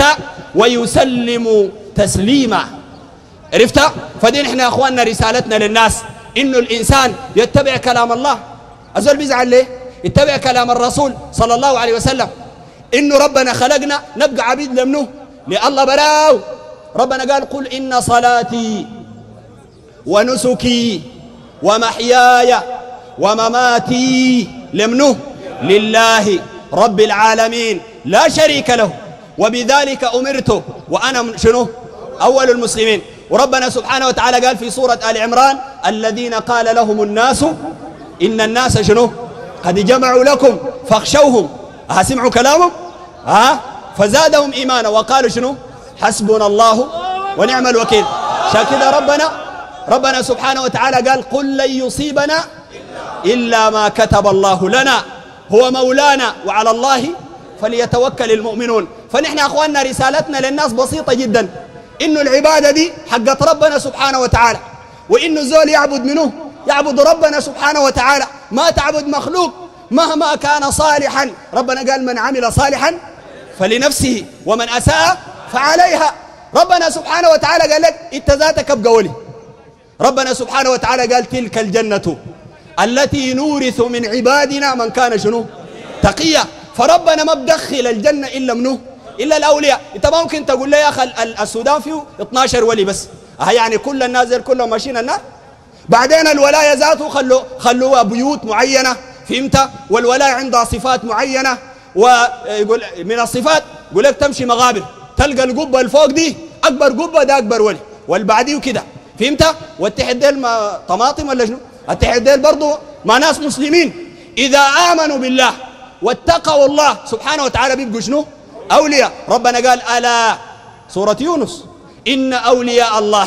ويسلموا تسليما. عرفت؟ فدين احنا يا اخواننا رسالتنا للناس انه الانسان يتبع كلام الله. الزول بيزعل ليه؟ يتبع كلام الرسول صلى الله عليه وسلم انه ربنا خلقنا نبقى عبيد لمنه لله براو. ربنا قال قل ان صلاتي ونسكي ومحياي ومماتي لمنه لله رب العالمين لا شريك له وبذلك أمرت وأنا شنو أول المسلمين. وربنا سبحانه وتعالى قال في سورة آل عمران الذين قال لهم الناس إن الناس شنو قد جمعوا لكم فاخشوهم ها سمعوا كلامهم ها فزادهم إيمانا وقالوا شنو حسبنا الله ونعم الوكيل. عشان كده ربنا ربنا سبحانه وتعالى قال قل لن يصيبنا إلا ما كتب الله لنا هو مولانا وعلى الله فليتوكل المؤمنون. فنحن يا أخواننا رسالتنا للناس بسيطة جدا إنه العبادة دي حقت ربنا سبحانه وتعالى وإنه الزول يعبد منه يعبد ربنا سبحانه وتعالى ما تعبد مخلوق مهما كان صالحا. ربنا قال من عمل صالحا فلنفسه ومن أساء فعليها. ربنا سبحانه وتعالى قال لك انت ذاتك بقولي. ربنا سبحانه وتعالى قال تلك الجنة التي نورث من عبادنا من كان شنو تقيا. فربنا ما بدخل الجنة إلا منه إلا الأولياء. انت ما ممكن تقول لي يا أخي السودان فيه اثناشر ولي بس ها يعني كل الناس كلهم ماشيين الناس. بعدين الولاية ذاته خلوا خلوها بيوت معينة فهمت والولاية عندها صفات معينة ويقول من الصفات يقول لك تمشي مغابر تلقى القبة الفوق دي أكبر قبة ده أكبر ولي والبعديه كده فهمت. والتحت ديل ما طماطم ولا شنو التحت ديل برضه مع ناس مسلمين إذا آمنوا بالله واتقوا الله سبحانه وتعالى بيبقوا شنو أولياء. ربنا قال ألا سورة يونس إن أولياء الله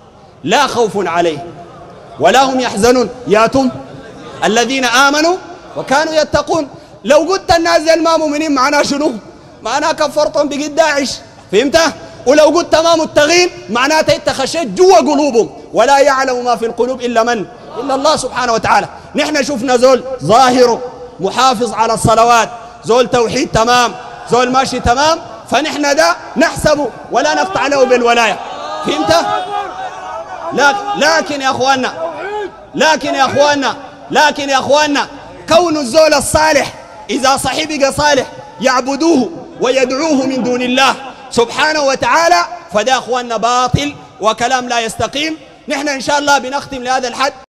لا خوف عليهم ولا هم يحزنون ياتم الذين آمنوا وكانوا يتقون. لو قلت الناس زي ما مؤمنين معناه شنو معناه كفرتهم بقد داعش فهمت. ولو قلت ما متقين معناته انت خشيت جوا قلوبهم ولا يعلم ما في القلوب إلا من إلا الله سبحانه وتعالى. نحن شفنا زول ظاهره محافظ على الصلوات زول توحيد تمام زول ماشي تمام فنحن ده نحسبه ولا نقطع له بالولاية فهمت. لكن, لكن يا أخواننا لكن يا أخواننا لكن يا أخواننا كون الزول الصالح إذا صحبك صالح يعبدوه ويدعوه من دون الله سبحانه وتعالى، فده أخواننا باطل وكلام لا يستقيم. نحن إن شاء الله بنختم لهذا الحد.